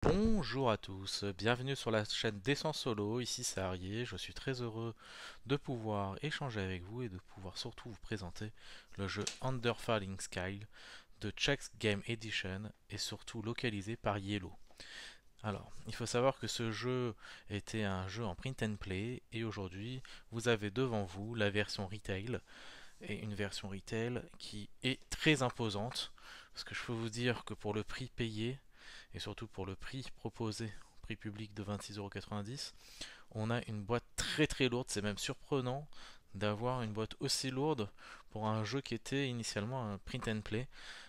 Bonjour à tous, bienvenue sur la chaîne Descends Solo, ici c'est Arié, je suis très heureux de pouvoir échanger avec vous et de pouvoir surtout vous présenter le jeu Under Falling Sky de Chex Game Edition et surtout localisé par Yellow. Alors, il faut savoir que ce jeu était un jeu en print and play et aujourd'hui vous avez devant vous la version retail et une version retail qui est très imposante parce que je peux vous dire que pour le prix payé et surtout pour le prix proposé, prix public de 26,90 €, on a une boîte très très lourde. C'est même surprenant d'avoir une boîte aussi lourde pour un jeu qui était initialement un print and play.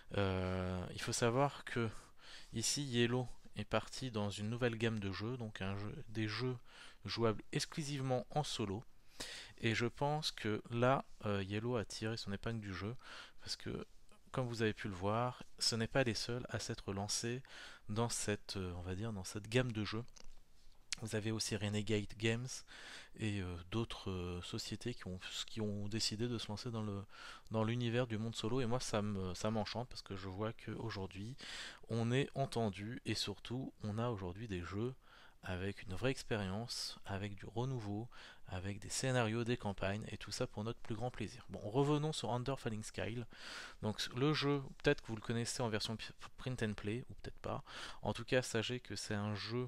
Il faut savoir que ici Yellow est parti dans une nouvelle gamme de jeux, donc des jeux jouables exclusivement en solo. Et je pense que là, Yellow a tiré son épingle du jeu parce que, comme vous avez pu le voir, ce n'est pas les seuls à s'être lancés dans cette, on va dire, dans cette gamme de jeux. Vous avez aussi Renegade Games et d'autres sociétés qui ont décidé de se lancer dans l'univers du monde solo. Et moi, ça m'enchante parce que je vois qu'aujourd'hui, on est entendu et surtout, on a aujourd'hui des jeux avec une vraie expérience, avec du renouveau, avec des scénarios, des campagnes et tout ça pour notre plus grand plaisir. Bon, revenons sur Under Falling Sky. Donc le jeu, peut-être que vous le connaissez en version print and play, ou peut-être pas. En tout cas, sachez que c'est un jeu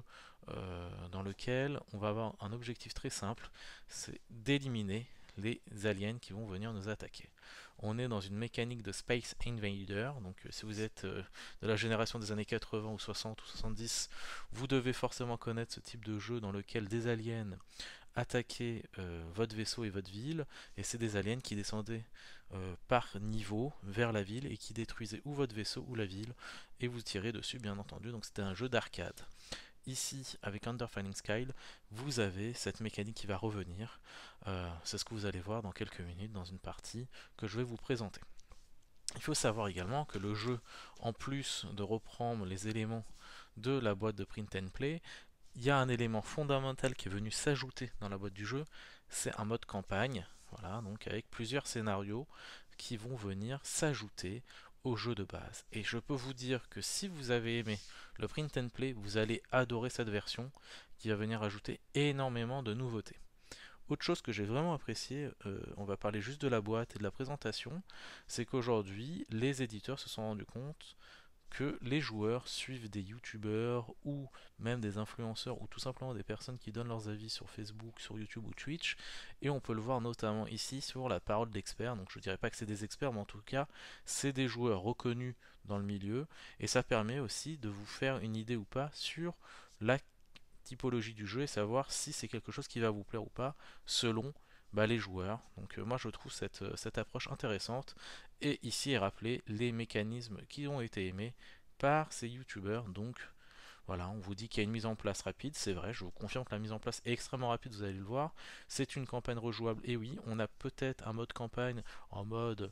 dans lequel on va avoir un objectif très simple, c'est d'éliminer les aliens qui vont venir nous attaquer. On est dans une mécanique de Space Invader, donc si vous êtes de la génération des années 80 ou 60 ou 70, vous devez forcément connaître ce type de jeu dans lequel des aliens attaquaient votre vaisseau et votre ville, et c'est des aliens qui descendaient par niveau vers la ville et qui détruisaient ou votre vaisseau ou la ville, et vous tirez dessus bien entendu, donc c'était un jeu d'arcade. Ici, avec Under Falling Sky, vous avez cette mécanique qui va revenir. C'est ce que vous allez voir dans quelques minutes dans une partie que je vais vous présenter. Il faut savoir également que le jeu, en plus de reprendre les éléments de la boîte de print and play, il y a un élément fondamental qui est venu s'ajouter dans la boîte du jeu, c'est un mode campagne, voilà, donc avec plusieurs scénarios qui vont venir s'ajouter au jeu de base. Et je peux vous dire que si vous avez aimé le print and play, vous allez adorer cette version qui va venir ajouter énormément de nouveautés. Autre chose que j'ai vraiment apprécié, on va parler juste de la boîte et de la présentation, c'est qu'aujourd'hui, les éditeurs se sont rendus compte que les joueurs suivent des youtubeurs ou même des influenceurs ou tout simplement des personnes qui donnent leurs avis sur Facebook, sur YouTube ou Twitch, et on peut le voir notamment ici sur la parole d'experts. Donc je dirais pas que c'est des experts, mais en tout cas c'est des joueurs reconnus dans le milieu, et ça permet aussi de vous faire une idée ou pas sur la typologie du jeu et savoir si c'est quelque chose qui va vous plaire ou pas selon les joueurs. Donc moi je trouve cette approche intéressante, et ici est rappelé les mécanismes qui ont été aimés par ces youtubeurs. Donc voilà, on vous dit qu'il y a une mise en place rapide, c'est vrai, je vous confirme que la mise en place est extrêmement rapide, vous allez le voir. C'est une campagne rejouable, et oui, on a peut-être un mode campagne en mode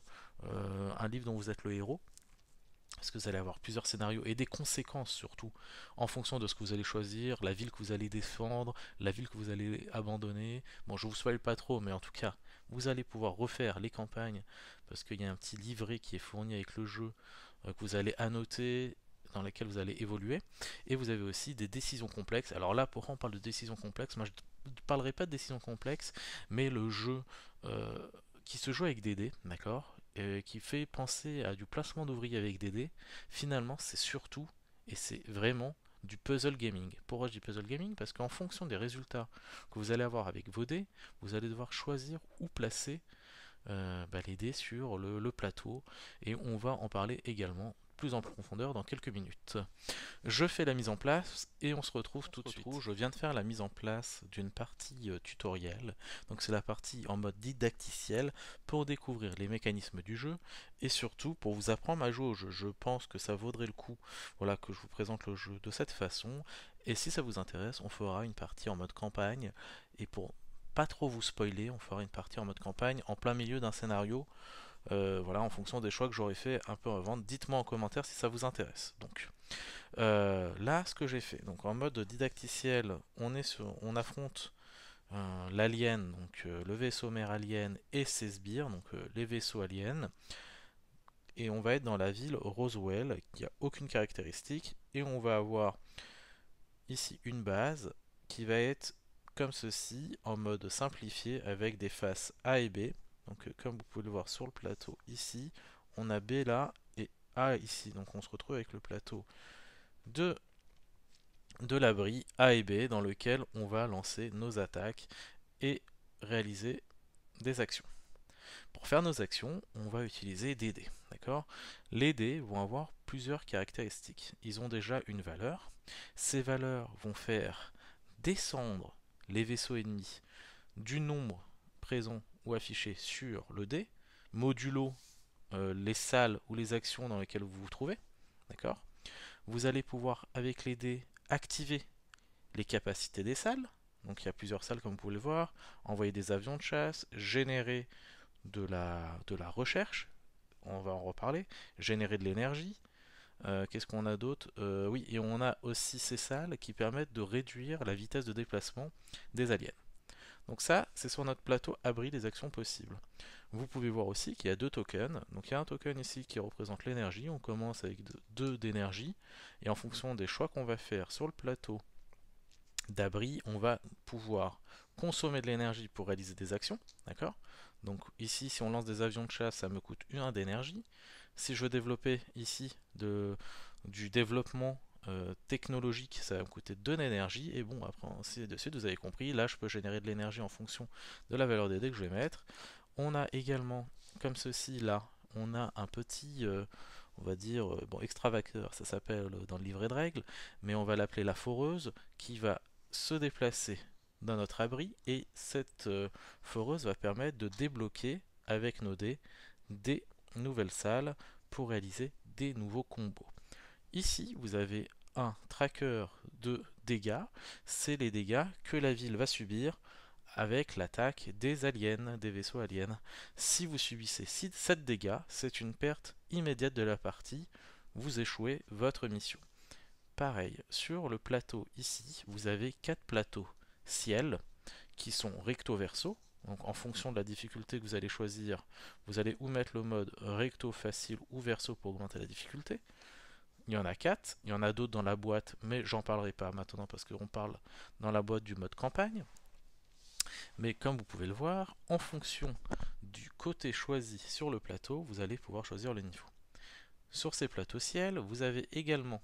un livre dont vous êtes le héros, parce que vous allez avoir plusieurs scénarios et des conséquences surtout en fonction de ce que vous allez choisir, la ville que vous allez défendre, la ville que vous allez abandonner. Bon, je vous spoil pas trop, mais en tout cas, vous allez pouvoir refaire les campagnes parce qu'il y a un petit livret qui est fourni avec le jeu que vous allez annoter, dans lesquels vous allez évoluer. Et vous avez aussi des décisions complexes. Alors là, pourquoi on parle de décisions complexes? Moi, je ne parlerai pas de décisions complexes, mais le jeu qui se joue avec des dés, d'accord, qui fait penser à du placement d'ouvriers avec des dés, finalement, c'est surtout, et c'est vraiment, du puzzle gaming. Pourquoi je dis puzzle gaming? Parce qu'en fonction des résultats que vous allez avoir avec vos dés, vous allez devoir choisir où placer les dés sur le plateau, et on va en parler également plus en profondeur dans quelques minutes. Je fais la mise en place et on se retrouve tout de suite. Je viens de faire la mise en place d'une partie tutoriel. Donc c'est la partie en mode didacticiel pour découvrir les mécanismes du jeu et surtout pour vous apprendre à jouer au jeu. Je pense que ça vaudrait le coup, voilà, que je vous présente le jeu de cette façon. Et si ça vous intéresse, on fera une partie en mode campagne, et pour pas trop vous spoiler, on fera une partie en mode campagne en plein milieu d'un scénario, voilà, en fonction des choix que j'aurais fait un peu avant. Dites-moi en commentaire si ça vous intéresse. Donc là, ce que j'ai fait, donc en mode didacticiel, on affronte l'alien, donc le vaisseau mère alien et ses sbires, donc les vaisseaux aliens, et on va être dans la ville Roswell, qui a aucune caractéristique, et on va avoir ici une base qui va être comme ceci, en mode simplifié, avec des faces A et B. Donc comme vous pouvez le voir sur le plateau ici, on a B là et A ici. Donc on se retrouve avec le plateau de, de l'abri A et B dans lequel on va lancer nos attaques et réaliser des actions. Pour faire nos actions, on va utiliser des dés. D'accord? Les dés vont avoir plusieurs caractéristiques. Ils ont déjà une valeur. Ces valeurs vont faire descendre les vaisseaux ennemis du nombre présent ou affiché sur le dé, modulo les salles ou les actions dans lesquelles vous vous trouvez. D'accord? Vous allez pouvoir, avec les dés, activer les capacités des salles. Donc il y a plusieurs salles comme vous pouvez le voir. Envoyer des avions de chasse, générer de la recherche, on va en reparler, générer de l'énergie. Qu'est-ce qu'on a d'autre? Oui, et on a aussi ces salles qui permettent de réduire la vitesse de déplacement des aliens. Donc ça, c'est sur notre plateau abri des actions possibles. Vous pouvez voir aussi qu'il y a deux tokens. Donc il y a un token ici qui représente l'énergie. On commence avec 2 d'énergie. Et en fonction des choix qu'on va faire sur le plateau d'abri, on va pouvoir consommer de l'énergie pour réaliser des actions. D'accord? Donc ici, si on lance des avions de chasse, ça me coûte 1 d'énergie. Si je veux développer ici du développement technologique, ça va me coûter 2 d'énergie. Et bon, après, ainsi de suite, vous avez compris. Là, je peux générer de l'énergie en fonction de la valeur des dés que je vais mettre. On a également, comme ceci, là, on a un petit, on va dire, bon, extravacteur, ça s'appelle dans le livret de règles, mais on va l'appeler la foreuse, qui va se déplacer dans notre abri, et cette foreuse va permettre de débloquer, avec nos dés, des nouvelles salles pour réaliser des nouveaux combos. Ici, vous avez un tracker de dégâts, c'est les dégâts que la ville va subir avec l'attaque des aliens, des vaisseaux aliens. Si vous subissez 7 dégâts, c'est une perte immédiate de la partie, vous échouez votre mission. Pareil, sur le plateau ici, vous avez 4 plateaux ciel qui sont recto verso. Donc en fonction de la difficulté que vous allez choisir, vous allez ou mettre le mode recto facile ou verso pour augmenter la difficulté. Il y en a 4, il y en a d'autres dans la boîte, mais j'en parlerai pas maintenant parce qu'on parle dans la boîte du mode campagne. Mais comme vous pouvez le voir, en fonction du côté choisi sur le plateau, vous allez pouvoir choisir le niveau. Sur ces plateaux ciel, vous avez également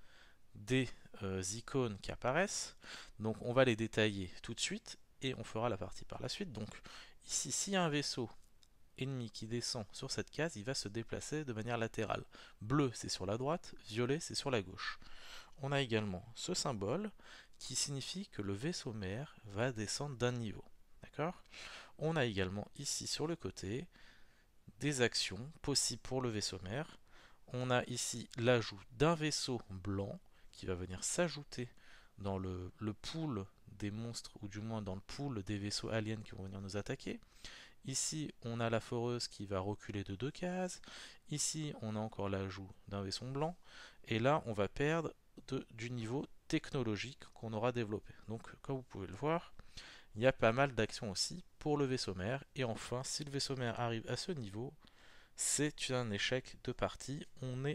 des icônes qui apparaissent. Donc on va les détailler tout de suite et on fera la partie par la suite. Donc ici, s'il y a un vaisseau ennemi qui descend sur cette case, il va se déplacer de manière latérale. Bleu, c'est sur la droite, violet, c'est sur la gauche. On a également ce symbole qui signifie que le vaisseau mère va descendre d'un niveau. D'accord? On a également ici sur le côté des actions possibles pour le vaisseau mère. On a ici l'ajout d'un vaisseau blanc qui va venir s'ajouter dans le pool des monstres, ou du moins dans le pool des vaisseaux aliens qui vont venir nous attaquer. Ici, on a la foreuse qui va reculer de 2 cases. Ici, on a encore l'ajout d'un vaisseau blanc. Et là, on va perdre du niveau technologique qu'on aura développé. Donc, comme vous pouvez le voir, il y a pas mal d'actions aussi pour le vaisseau mère. Et enfin, si le vaisseau mère arrive à ce niveau, c'est un échec de partie.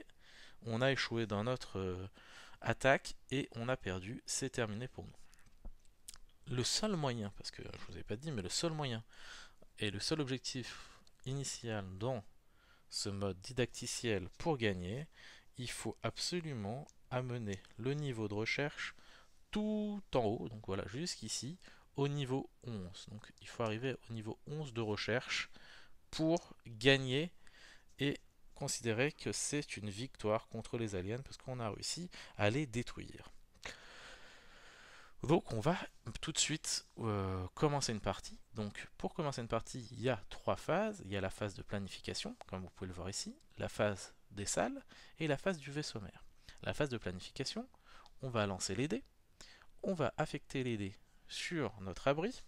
On a échoué dans notre attaque et on a perdu. C'est terminé pour nous. Le seul moyen, parce que je ne vous ai pas dit, mais le seul moyen et le seul objectif initial dans ce mode didacticiel pour gagner, il faut absolument amener le niveau de recherche tout en haut, donc voilà, jusqu'ici, au niveau 11. Donc il faut arriver au niveau 11 de recherche pour gagner et considérer que c'est une victoire contre les aliens parce qu'on a réussi à les détruire. Donc on va tout de suite commencer une partie. Donc pour commencer une partie, il y a 3 phases. Il y a la phase de planification, comme vous pouvez le voir ici, la phase des salles et la phase du vaisseau mère. La phase de planification, on va lancer les dés, on va affecter les dés sur notre abri,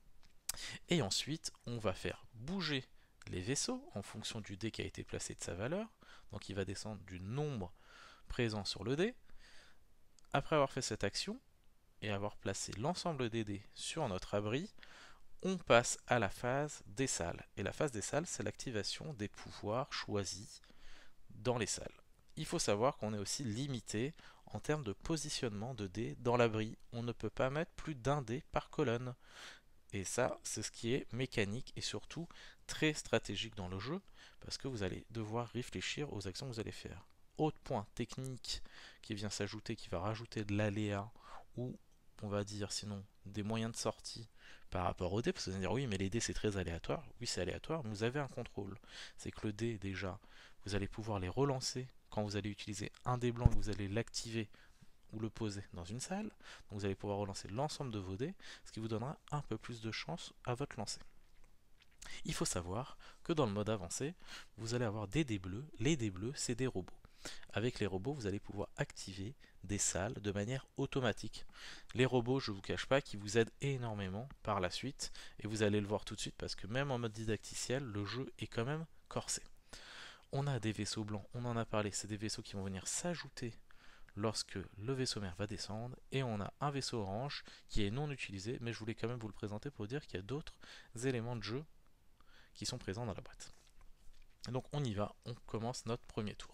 et ensuite on va faire bouger les vaisseaux en fonction du dé qui a été placé de sa valeur. Donc il va descendre du nombre présent sur le dé. Après avoir fait cette action, et avoir placé l'ensemble des dés sur notre abri, on passe à la phase des salles. Et la phase des salles, c'est l'activation des pouvoirs choisis dans les salles. Il faut savoir qu'on est aussi limité en termes de positionnement de dés dans l'abri. On ne peut pas mettre plus d'un dé par colonne. Et ça, c'est ce qui est mécanique et surtout très stratégique dans le jeu, parce que vous allez devoir réfléchir aux actions que vous allez faire. Autre point technique qui vient s'ajouter, qui va rajouter de l'aléa, ou on va dire sinon des moyens de sortie par rapport au dé, parce que vous allez dire oui mais les dés c'est très aléatoire, oui c'est aléatoire, mais vous avez un contrôle. C'est que le dé déjà, vous allez pouvoir les relancer quand vous allez utiliser un dé blanc, vous allez l'activer ou le poser dans une salle. Donc vous allez pouvoir relancer l'ensemble de vos dés, ce qui vous donnera un peu plus de chance à votre lancer. Il faut savoir que dans le mode avancé, vous allez avoir des dés bleus. Les dés bleus, c'est des robots. Avec les robots, vous allez pouvoir activer des salles de manière automatique. Les robots, je ne vous cache pas, qui vous aident énormément par la suite, et vous allez le voir tout de suite parce que même en mode didacticiel, le jeu est quand même corsé. On a des vaisseaux blancs, on en a parlé, c'est des vaisseaux qui vont venir s'ajouter lorsque le vaisseau mère va descendre, et on a un vaisseau orange qui est non utilisé, mais je voulais quand même vous le présenter pour dire qu'il y a d'autres éléments de jeu qui sont présents dans la boîte. Donc on y va, on commence notre premier tour.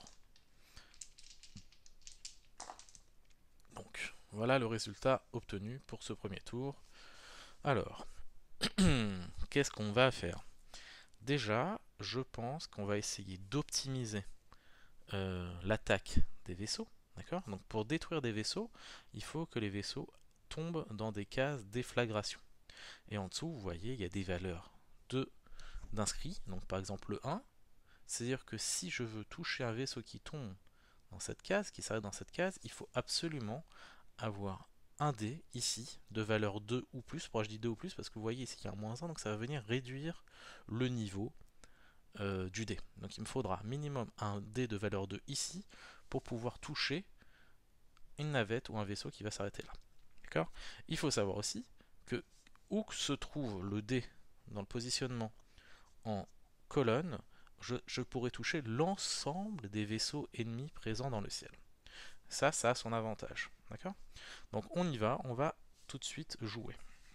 Donc voilà le résultat obtenu pour ce premier tour. Alors, qu'est-ce qu'on va faire? Déjà, je pense qu'on va essayer d'optimiser l'attaque des vaisseaux. D'accord? Donc pour détruire des vaisseaux, il faut que les vaisseaux tombent dans des cases déflagration. Et en dessous, vous voyez, il y a des valeurs d'inscrits. Donc par exemple le 1, c'est-à-dire que si je veux toucher un vaisseau qui tombe dans cette case, qui s'arrête dans cette case, il faut absolument avoir un dé ici de valeur 2 ou plus. Pourquoi je dis 2 ou plus? Parce que vous voyez ici qu'il y a un -1, donc ça va venir réduire le niveau du dé. Donc il me faudra minimum un dé de valeur 2 ici pour pouvoir toucher une navette ou un vaisseau qui va s'arrêter là. D'accord? Il faut savoir aussi que où que se trouve le dé dans le positionnement en colonne, je pourrais toucher l'ensemble des vaisseaux ennemis présents dans le ciel. Ça a son avantage. D'accord? Donc on y va, on va tout de suite jouer.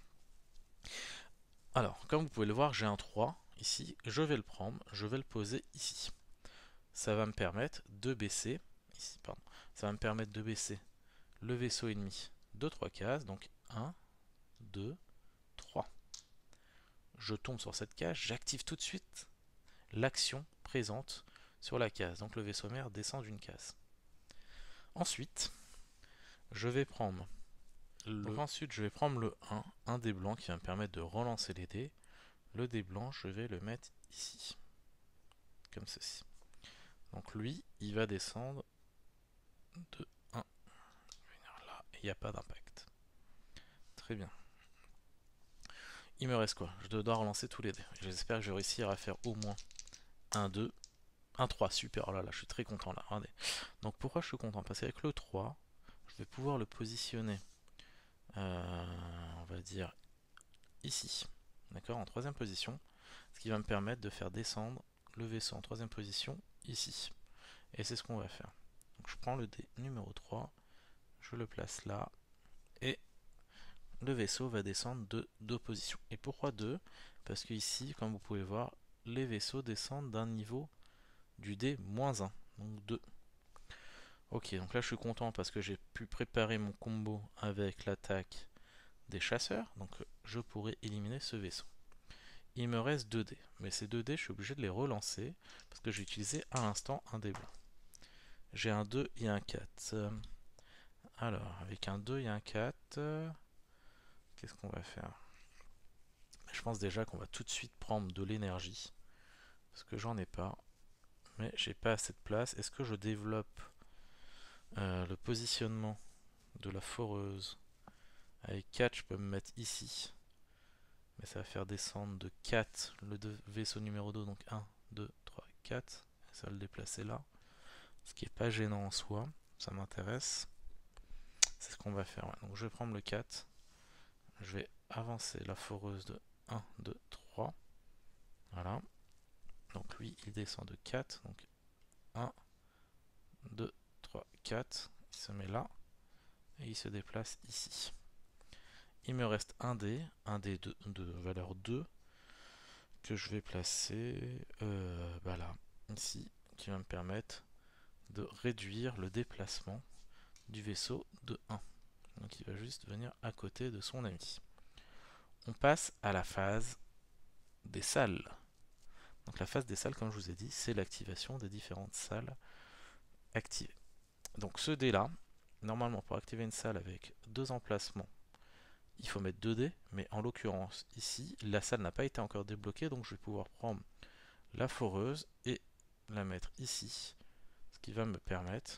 Alors, comme vous pouvez le voir, j'ai un 3 ici, je vais le prendre, je vais le poser ici. Ça va me permettre de baisser, ici, pardon, ça va me permettre de baisser le vaisseau ennemi de 3 cases, donc 1, 2, 3. Je tombe sur cette case, j'active tout de suite l'action présente sur la case, donc le vaisseau mère descend d'une case. Ensuite, je vais prendre ensuite, je vais prendre le 1, un dé blanc qui va me permettre de relancer les dés. Le dé blanc, je vais le mettre ici, comme ceci. Donc lui, il va descendre de 1, venir là, et il n'y a pas d'impact. Très bien. Il me reste quoi? Je dois relancer tous les dés. J'espère que je vais réussir à faire au moins un 2, un 3, super, oh là là, je suis très content là. Regardez. Donc pourquoi je suis content? Parce qu'avec le 3, je vais pouvoir le positionner, on va dire, ici, d'accord, en troisième position, ce qui va me permettre de faire descendre le vaisseau en troisième position ici. Et c'est ce qu'on va faire. Donc je prends le dé numéro 3, je le place là, et le vaisseau va descendre de 2 positions. Et pourquoi 2? Parce que ici, comme vous pouvez voir, les vaisseaux descendent d'un niveau du dé -1, donc 2. Ok, donc là je suis content parce que j'ai pu préparer mon combo avec l'attaque des chasseurs, donc je pourrais éliminer ce vaisseau. Il me reste 2 dés, mais ces 2 dés je suis obligé de les relancer parce que j'ai utilisé à l'instant un dé blanc. J'ai un 2 et un 4. Alors, avec un 2 et un 4, qu'est-ce qu'on va faire? Je pense déjà qu'on va tout de suite prendre de l'énergie, parce que j'en ai pas, mais j'ai pas assez de place. Est-ce que je développe le positionnement de la foreuse? Avec 4, je peux me mettre ici, mais ça va faire descendre de 4 le vaisseau numéro 2, donc 1, 2, 3, 4. Ça va le déplacer là, ce qui est pas gênant en soi, ça m'intéresse. C'est ce qu'on va faire. Ouais. Donc je vais prendre le 4, je vais avancer la foreuse de 1, 2, 3. Voilà. Donc lui, il descend de 4. Donc 1, 2, 3, 4. Il se met là. Et il se déplace ici. Il me reste un dé de valeur 2 que je vais placer là, ici, qui va me permettre de réduire le déplacement du vaisseau de 1. Donc il va juste venir à côté de son ami. On passe à la phase des salles. Donc la phase des salles, comme je vous ai dit, c'est l'activation des différentes salles activées. Donc ce dé là, normalement pour activer une salle avec 2 emplacements, il faut mettre 2 dés, mais en l'occurrence ici, la salle n'a pas été encore débloquée, donc je vais pouvoir prendre la foreuse et la mettre ici, ce qui va me permettre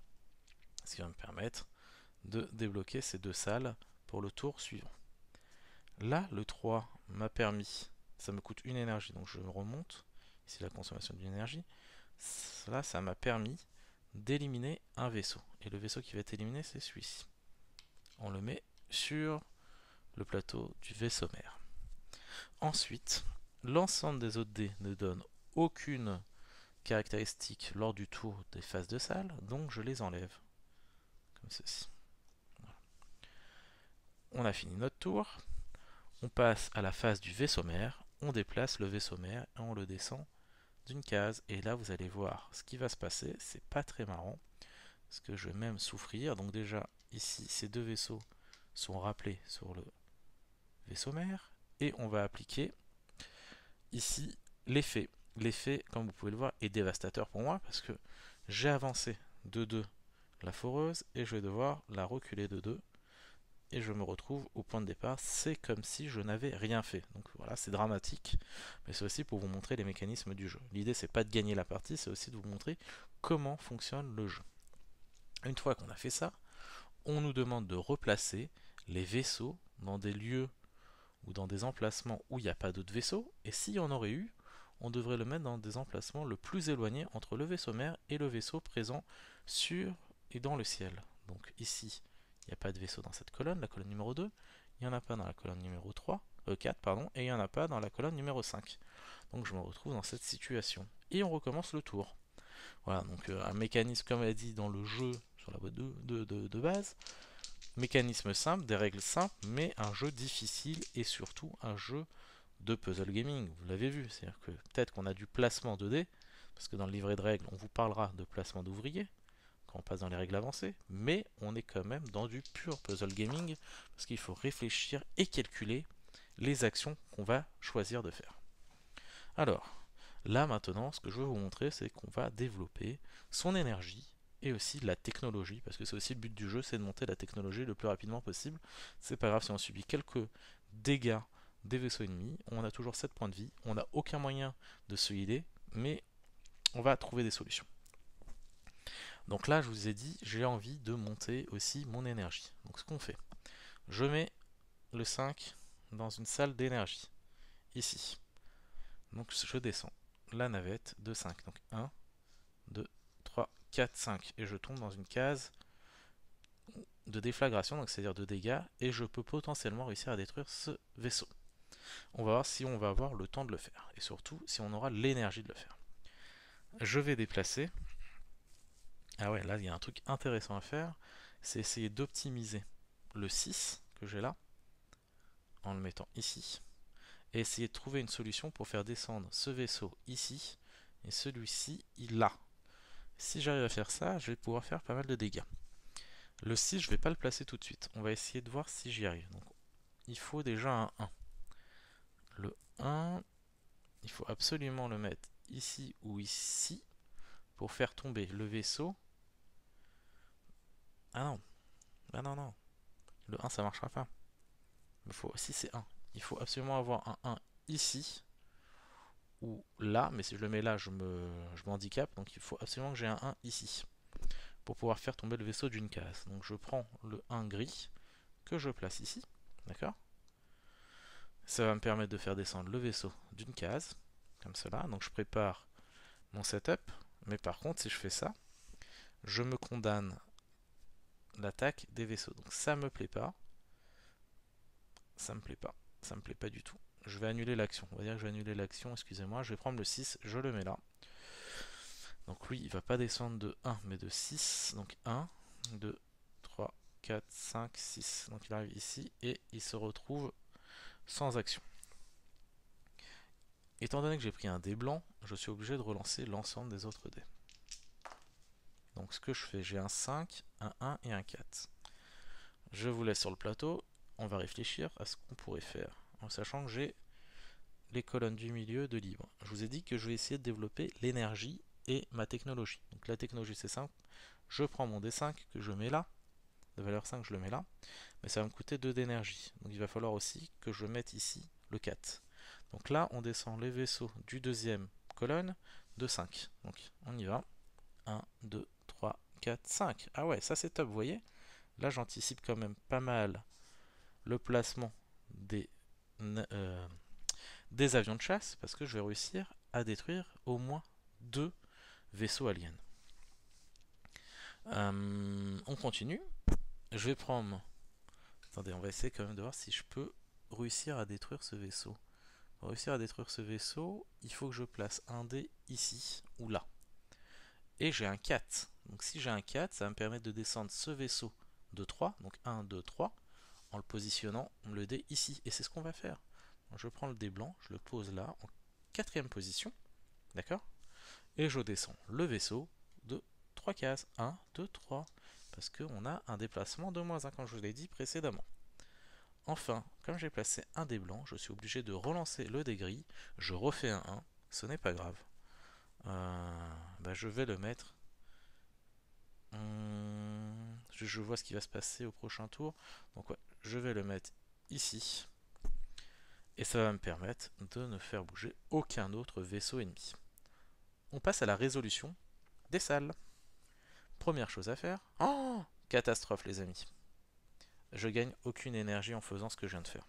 de débloquer ces 2 salles pour le tour suivant. Là, le 3 m'a permis, ça me coûte une énergie, donc je remonte, ici la consommation d'une énergie. Là, ça m'a permis d'éliminer un vaisseau. Et le vaisseau qui va être éliminé, c'est celui-ci. On le met sur le plateau du vaisseau mère. Ensuite, l'ensemble des autres dés ne donne aucune caractéristique lors du tour des phases de salle, donc je les enlève, comme ceci. Voilà. On a fini notre tour. On passe à la phase du vaisseau mère. On déplace le vaisseau mère et on le descend d'une case. Et là, vous allez voir ce qui va se passer. C'est pas très marrant, parce que je vais même souffrir. Donc déjà, ici, ces 2 vaisseaux sont rappelés sur le vaisseau mère. Et on va appliquer ici l'effet. L'effet, comme vous pouvez le voir, est dévastateur pour moi, parce que j'ai avancé de 2 la foreuse, et je vais devoir la reculer de 2. Et je me retrouve au point de départ, c'est comme si je n'avais rien fait. Donc voilà, c'est dramatique, mais c'est aussi pour vous montrer les mécanismes du jeu. L'idée, c'est pas de gagner la partie, c'est aussi de vous montrer comment fonctionne le jeu. Une fois qu'on a fait ça, on nous demande de replacer les vaisseaux dans des lieux ou dans des emplacements où il n'y a pas d'autres vaisseaux, et s'il y en aurait eu, on devrait le mettre dans des emplacements le plus éloignés entre le vaisseau mère et le vaisseau présent sur et dans le ciel. Donc ici, il n'y a pas de vaisseau dans cette colonne, la colonne numéro 2. Il n'y en a pas dans la colonne numéro 4, pardon, et il n'y en a pas dans la colonne numéro 5. Donc je me retrouve dans cette situation. Et on recommence le tour. Voilà, donc un mécanisme, comme elle dit dans le jeu, sur la boîte de base. Mécanisme simple, des règles simples, mais un jeu difficile et surtout un jeu de puzzle gaming. Vous l'avez vu, c'est-à-dire que peut-être qu'on a du placement de dés, parce que dans le livret de règles, on vous parlera de placement d'ouvriers quand on passe dans les règles avancées, mais on est quand même dans du pur puzzle gaming, parce qu'il faut réfléchir et calculer les actions qu'on va choisir de faire. Alors, là maintenant, ce que je veux vous montrer, c'est qu'on va développer son énergie et aussi la technologie, parce que c'est aussi le but du jeu, c'est de monter la technologie le plus rapidement possible. C'est pas grave si on subit quelques dégâts des vaisseaux ennemis, on a toujours 7 points de vie, on n'a aucun moyen de se healer, mais on va trouver des solutions. Donc là, je vous ai dit, j'ai envie de monter aussi mon énergie. Donc ce qu'on fait, je mets le 5 dans une salle d'énergie, ici. Donc je descends la navette de 5. Donc 1, 2, 3, 4, 5. Et je tombe dans une case de déflagration, donc c'est-à-dire de dégâts, et je peux potentiellement réussir à détruire ce vaisseau. On va voir si on va avoir le temps de le faire, et surtout si on aura l'énergie de le faire. Je vais déplacer. Ah ouais, là il y a un truc intéressant à faire, c'est essayer d'optimiser le 6 que j'ai là, en le mettant ici, et essayer de trouver une solution pour faire descendre ce vaisseau ici, et celui-ci là. Si j'arrive à faire ça, je vais pouvoir faire pas mal de dégâts. Le 6, je ne vais pas le placer tout de suite. On va essayer de voir si j'y arrive. Donc, il faut déjà un 1. Le 1, il faut absolument le mettre ici ou ici pour faire tomber le vaisseau. Ah non, ah non, non. Le 1, ça ne marchera pas. Il faut, si c'est 1, il faut absolument avoir un 1 ici ou là, mais si je le mets là, je m'handicape. Donc il faut absolument que j'ai un 1 ici pour pouvoir faire tomber le vaisseau d'une case. Donc je prends le 1 gris que je place ici, d'accord? Ça va me permettre de faire descendre le vaisseau d'une case, comme cela. Donc je prépare mon setup, mais par contre si je fais ça, je me condamne l'attaque des vaisseaux. Donc ça me plaît pas. Ça me plaît pas. Ça me plaît pas du tout. Je vais annuler l'action. On va dire que je vais annuler l'action, excusez-moi. Je vais prendre le 6, je le mets là. Donc lui, il va pas descendre de 1, mais de 6. Donc 1, 2, 3, 4, 5, 6. Donc il arrive ici et il se retrouve sans action. Étant donné que j'ai pris un dé blanc, je suis obligé de relancer l'ensemble des autres dés. Donc ce que je fais, j'ai un 5, un 1 et un 4. Je vous laisse sur le plateau. On va réfléchir à ce qu'on pourrait faire. En sachant que j'ai les colonnes du milieu de libre. Je vous ai dit que je vais essayer de développer l'énergie et ma technologie. Donc la technologie c'est simple. Je prends mon D5 que je mets là. De valeur 5 je le mets là. Mais ça va me coûter 2 d'énergie. Donc il va falloir aussi que je mette ici le 4. Donc là on descend les vaisseaux du deuxième colonne de 5. Donc on y va. 1, 2, 3, 4, 5. Ah ouais, ça c'est top, vous voyez. Là j'anticipe quand même pas mal le placement euh, des avions de chasse parce que je vais réussir à détruire au moins 2 vaisseaux aliens. On continue. Je vais prendre... Attendez, on va essayer quand même de voir si je peux réussir à détruire ce vaisseau. Pour réussir à détruire ce vaisseau, il faut que je place un dé ici ou là. Et j'ai un 4. Donc si j'ai un 4, ça va me permettre de descendre ce vaisseau de 3. Donc 1, 2, 3. En le positionnant le dé ici. Et c'est ce qu'on va faire. Donc je prends le dé blanc, je le pose là en quatrième position. D'accord? Et je descends le vaisseau de 3 cases. 1, 2, 3. Parce qu'on a un déplacement de -1, comme je vous l'ai dit précédemment. Enfin, comme j'ai placé un dé blanc, je suis obligé de relancer le dé gris. Je refais un 1. Ce n'est pas grave. Je vais le mettre. Je vois ce qui va se passer au prochain tour. Donc ouais, je vais le mettre ici. Et ça va me permettre de ne faire bouger aucun autre vaisseau ennemi. On passe à la résolution des salles. Première chose à faire. Oh, catastrophe les amis. Je gagne aucune énergie en faisant ce que je viens de faire.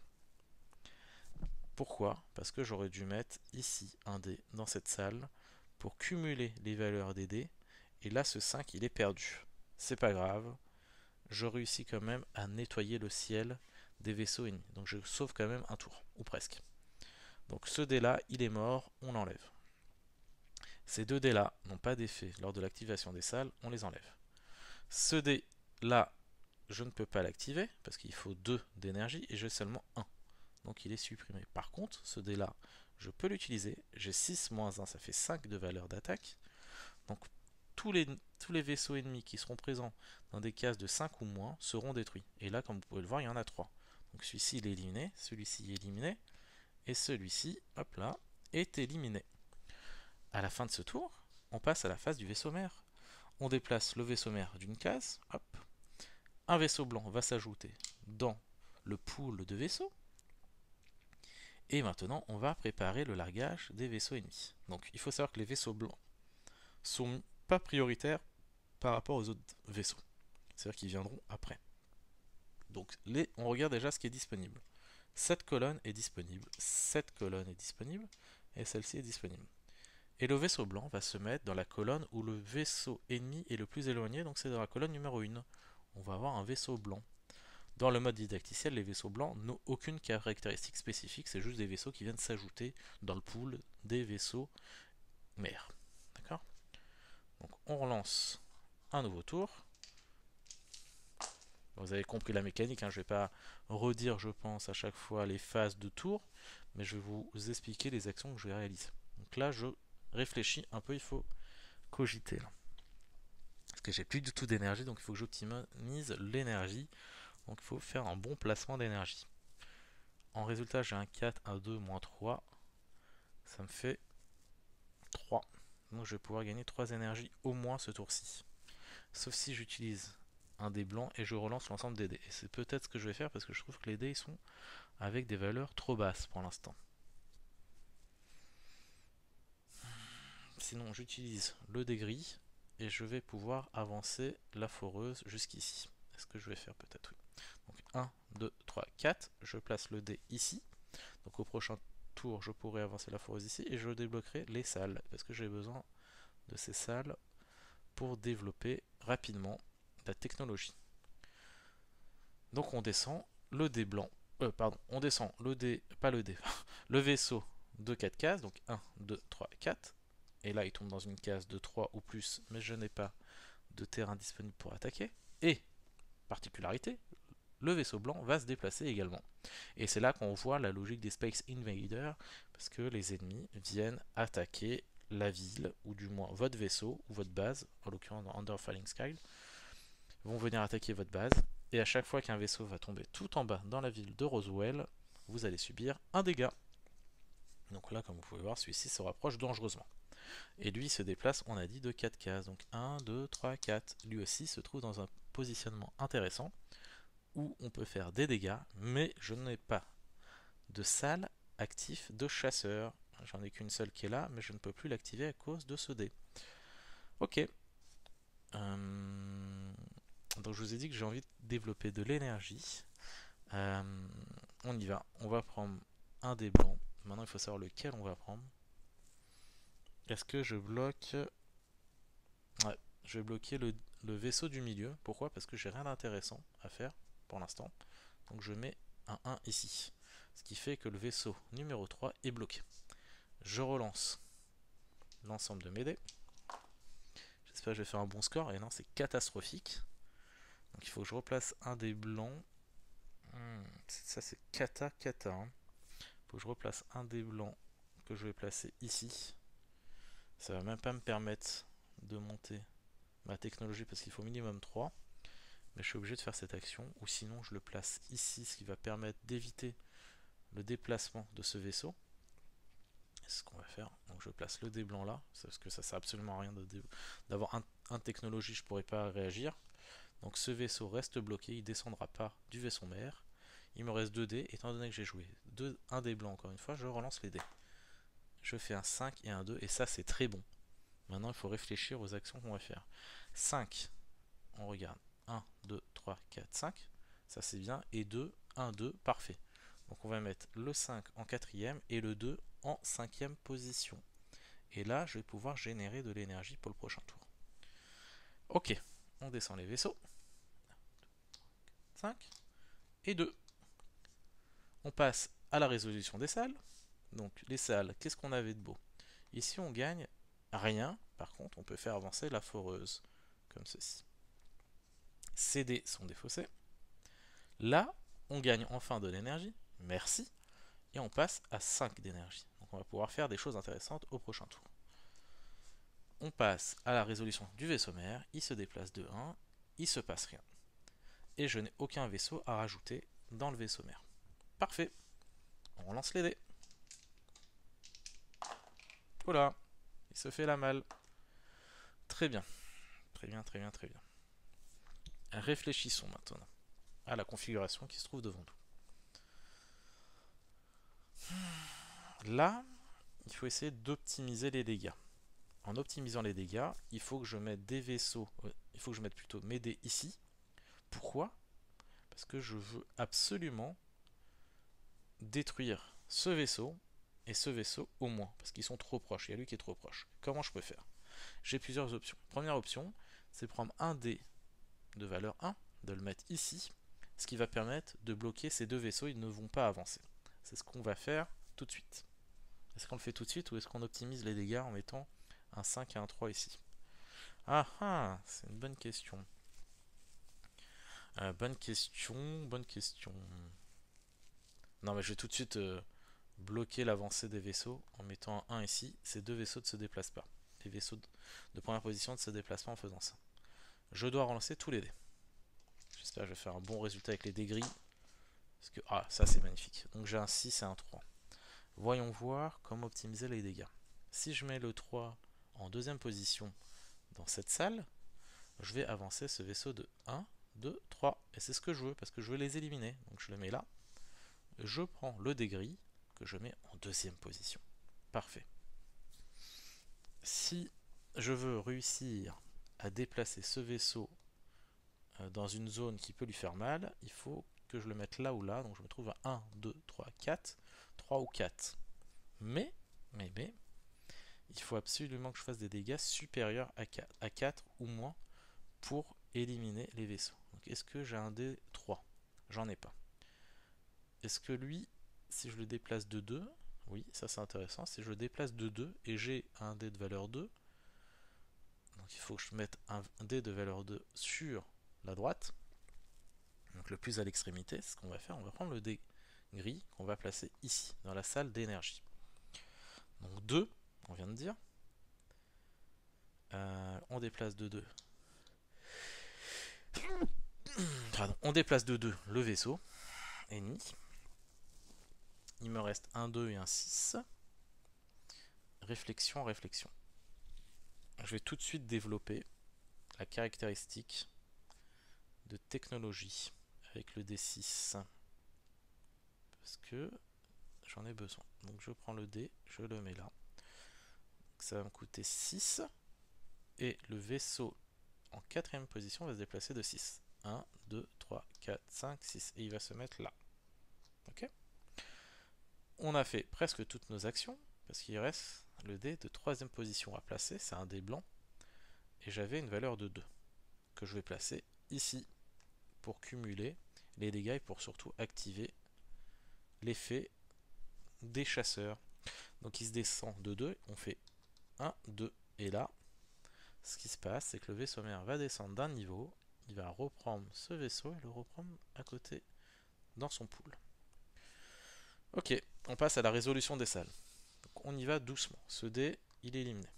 Pourquoi? Parce que j'aurais dû mettre ici un dé dans cette salle pour cumuler les valeurs des dés. Et là, ce 5, il est perdu. C'est pas grave. Je réussis quand même à nettoyer le ciel des vaisseaux ennemis. Donc je sauve quand même un tour, ou presque. Donc ce dé là, il est mort, on l'enlève. Ces deux dés là n'ont pas d'effet lors de l'activation des salles, on les enlève. Ce dé là, je ne peux pas l'activer parce qu'il faut 2 d'énergie et j'ai seulement 1. Donc il est supprimé. Par contre, ce dé là, je peux l'utiliser. J'ai 6 moins 1, ça fait 5 de valeur d'attaque. Donc tous les vaisseaux ennemis qui seront présents dans des cases de 5 ou moins seront détruits. Et là, comme vous pouvez le voir, il y en a 3. Donc celui-ci il est éliminé, celui-ci est éliminé, et celui-ci, hop là, est éliminé. À la fin de ce tour, on passe à la phase du vaisseau mère. On déplace le vaisseau mère d'une case, hop. Un vaisseau blanc va s'ajouter dans le pool de vaisseaux. Et maintenant, on va préparer le largage des vaisseaux ennemis. Donc il faut savoir que les vaisseaux blancs sont pas prioritaires par rapport aux autres vaisseaux. C'est-à-dire qu'ils viendront après. Donc on regarde déjà ce qui est disponible. Cette colonne est disponible, cette colonne est disponible, et celle-ci est disponible. Et le vaisseau blanc va se mettre dans la colonne où le vaisseau ennemi est le plus éloigné, donc c'est dans la colonne numéro 1. On va avoir un vaisseau blanc. Dans le mode didacticiel, les vaisseaux blancs n'ont aucune caractéristique spécifique, c'est juste des vaisseaux qui viennent s'ajouter dans le pool des vaisseaux mères. D'accord? Donc on relance un nouveau tour. Vous avez compris la mécanique, hein, je ne vais pas redire, je pense, à chaque fois les phases de tour, mais je vais vous expliquer les actions que je vais réaliser. Donc là, je réfléchis un peu, il faut cogiter. Là. Parce que j'ai plus du tout d'énergie, donc il faut que j'optimise l'énergie. Donc il faut faire un bon placement d'énergie. En résultat, j'ai un 4, un 2, moins 3. Ça me fait 3. Donc je vais pouvoir gagner 3 énergies au moins ce tour-ci. Sauf si j'utilise un dé blanc et je relance l'ensemble des dés. Et c'est peut-être ce que je vais faire parce que je trouve que les dés sont avec des valeurs trop basses pour l'instant. Sinon, j'utilise le dé gris et je vais pouvoir avancer la foreuse jusqu'ici. Est-ce que je vais faire peut-être? Oui. Donc 1, 2, 3, 4. Je place le dé ici. Donc au prochain tour, je pourrai avancer la foreuse ici et je débloquerai les salles parce que j'ai besoin de ces salles pour développer rapidement la technologie. Donc on descend le dé blanc. On descend le dé, pas le dé, le vaisseau de 4 cases, donc 1, 2, 3, 4. Et là, il tombe dans une case de 3 ou plus, mais je n'ai pas de terrain disponible pour attaquer. Et, particularité, le vaisseau blanc va se déplacer également. Et c'est là qu'on voit la logique des Space Invaders, parce que les ennemis viennent attaquer la ville, ou du moins votre vaisseau, ou votre base, en l'occurrence dans Under Falling Sky, vont venir attaquer votre base. Et à chaque fois qu'un vaisseau va tomber tout en bas dans la ville de Roswell, vous allez subir un dégât. Donc là, comme vous pouvez voir, celui-ci se rapproche dangereusement. Et lui se déplace, on a dit, de 4 cases. Donc 1, 2, 3, 4. Lui aussi se trouve dans un positionnement intéressant où on peut faire des dégâts, mais je n'ai pas de salle actif de chasseur. J'en ai qu'une seule qui est là, mais je ne peux plus l'activer à cause de ce dé. Ok. Donc je vous ai dit que j'ai envie de développer de l'énergie. On y va. On va prendre un dé blanc. Maintenant, il faut savoir lequel on va prendre. Est-ce que je bloque... Ouais, je vais bloquer le vaisseau du milieu. Pourquoi? Parce que j'ai rien d'intéressant à faire pour l'instant. Donc je mets un 1 ici. Ce qui fait que le vaisseau numéro 3 est bloqué. Je relance l'ensemble de mes dés. J'espère que je vais faire un bon score. Et non, c'est catastrophique. Donc il faut que je replace un dé blanc. Ça c'est cata. Hein. Il faut que je replace un dé blanc que je vais placer ici. Ça va même pas me permettre de monter ma technologie parce qu'il faut minimum 3. Mais je suis obligé de faire cette action. Ou sinon je le place ici, ce qui va permettre d'éviter le déplacement de ce vaisseau. C'est ce qu'on va faire. Donc je place le dé blanc là, parce que ça sert absolument à rien d'avoir un technologie, je pourrais pas réagir. Donc ce vaisseau reste bloqué, il descendra pas du vaisseau mère. Il me reste 2 dés, étant donné que j'ai joué un dé blanc encore une fois, je relance les dés. Je fais un 5 et un 2, et ça c'est très bon. Maintenant il faut réfléchir aux actions qu'on va faire. 5, on regarde. 1, 2, 3, 4, 5. Ça c'est bien. Et 2, 1, 2, parfait. Donc on va mettre le 5 en quatrième et le 2 en cinquième position. Et là, je vais pouvoir générer de l'énergie pour le prochain tour. Ok, on descend les vaisseaux. 5 et 2. On passe à la résolution des salles. Donc les salles, qu'est-ce qu'on avait de beau? Ici, on gagne rien. Par contre, on peut faire avancer la foreuse, comme ceci. Ces dés sont défaussés. Là, on gagne enfin de l'énergie. Merci. Et on passe à 5 d'énergie. Donc on va pouvoir faire des choses intéressantes au prochain tour. On passe à la résolution du vaisseau mère. Il se déplace de 1. Il se passe rien. Et je n'ai aucun vaisseau à rajouter dans le vaisseau mère. Parfait. On relance les dés. Voilà. Il se fait la malle. Très bien. Très bien, très bien, très bien. Réfléchissons maintenant à la configuration qui se trouve devant nous. Là, il faut essayer d'optimiser les dégâts. En optimisant les dégâts, il faut que je mette des vaisseaux, il faut que je mette plutôt mes dés ici. Pourquoi? Parce que je veux absolument détruire ce vaisseau et ce vaisseau au moins, parce qu'ils sont trop proches, il y a lui qui est trop proche. Comment je peux faire? J'ai plusieurs options. Première option, c'est prendre un dé de valeur 1, de le mettre ici, ce qui va permettre de bloquer ces deux vaisseaux, ils ne vont pas avancer. C'est ce qu'on va faire tout de suite. Est-ce qu'on le fait tout de suite ou est-ce qu'on optimise les dégâts en mettant un 5 et un 3 ici? Ah ah, c'est une bonne question. Bonne question, bonne question. Non mais je vais tout de suite bloquer l'avancée des vaisseaux en mettant un 1 ici. Ces deux vaisseaux ne se déplacent pas. Les vaisseaux de première position ne se déplacent pas en faisant ça. Je dois relancer tous les dés. J'espère que je vais faire un bon résultat avec les dés gris. Parce que, ah, ça c'est magnifique. Donc j'ai un 6 et un 3. Voyons voir comment optimiser les dégâts. Si je mets le 3 en deuxième position dans cette salle, je vais avancer ce vaisseau de 1, 2, 3. Et c'est ce que je veux, parce que je veux les éliminer. Donc je le mets là. Je prends le dé gris, que je mets en deuxième position. Parfait. Si je veux réussir à déplacer ce vaisseau dans une zone qui peut lui faire mal, il faut que je le mette là ou là. Donc je me trouve à 1, 2, 3, 4. 3 ou 4. Mais, il faut absolument que je fasse des dégâts supérieurs à 4 ou moins pour éliminer les vaisseaux. Donc est-ce que j'ai un dé 3? J'en ai pas. Est-ce que lui, si je le déplace de 2, oui, ça c'est intéressant, si je le déplace de 2 et j'ai un dé de valeur 2, donc il faut que je mette un dé de valeur 2 sur la droite, donc le plus à l'extrémité, c'est ce qu'on va faire, on va prendre le dé gris qu'on va placer ici, dans la salle d'énergie. Donc 2, on vient de dire, On déplace de 2. Pardon, on déplace de 2 le vaisseau ennemi. Il me reste un 2 et un 6. Réflexion, réflexion. Je vais tout de suite développer la caractéristique de technologie avec le D6. Parce que j'en ai besoin. Donc je prends le dé, je le mets là. Ça va me coûter 6. Et le vaisseau en quatrième position va se déplacer de 6. 1, 2, 3, 4, 5, 6. Et il va se mettre là. Ok. On a fait presque toutes nos actions. Parce qu'il reste le dé de troisième position à placer. C'est un dé blanc. Et j'avais une valeur de 2. Que je vais placer ici. Pour cumuler les dégâts et pour surtout activer l'effet des chasseurs. Donc il se descend de 2. On fait 1, 2. Et là, ce qui se passe, c'est que le vaisseau mère va descendre d'un niveau. Il va reprendre ce vaisseau et le reprendre à côté dans son pool. Ok, on passe à la résolution des salles. Donc on y va doucement. Ce dé, il est éliminé.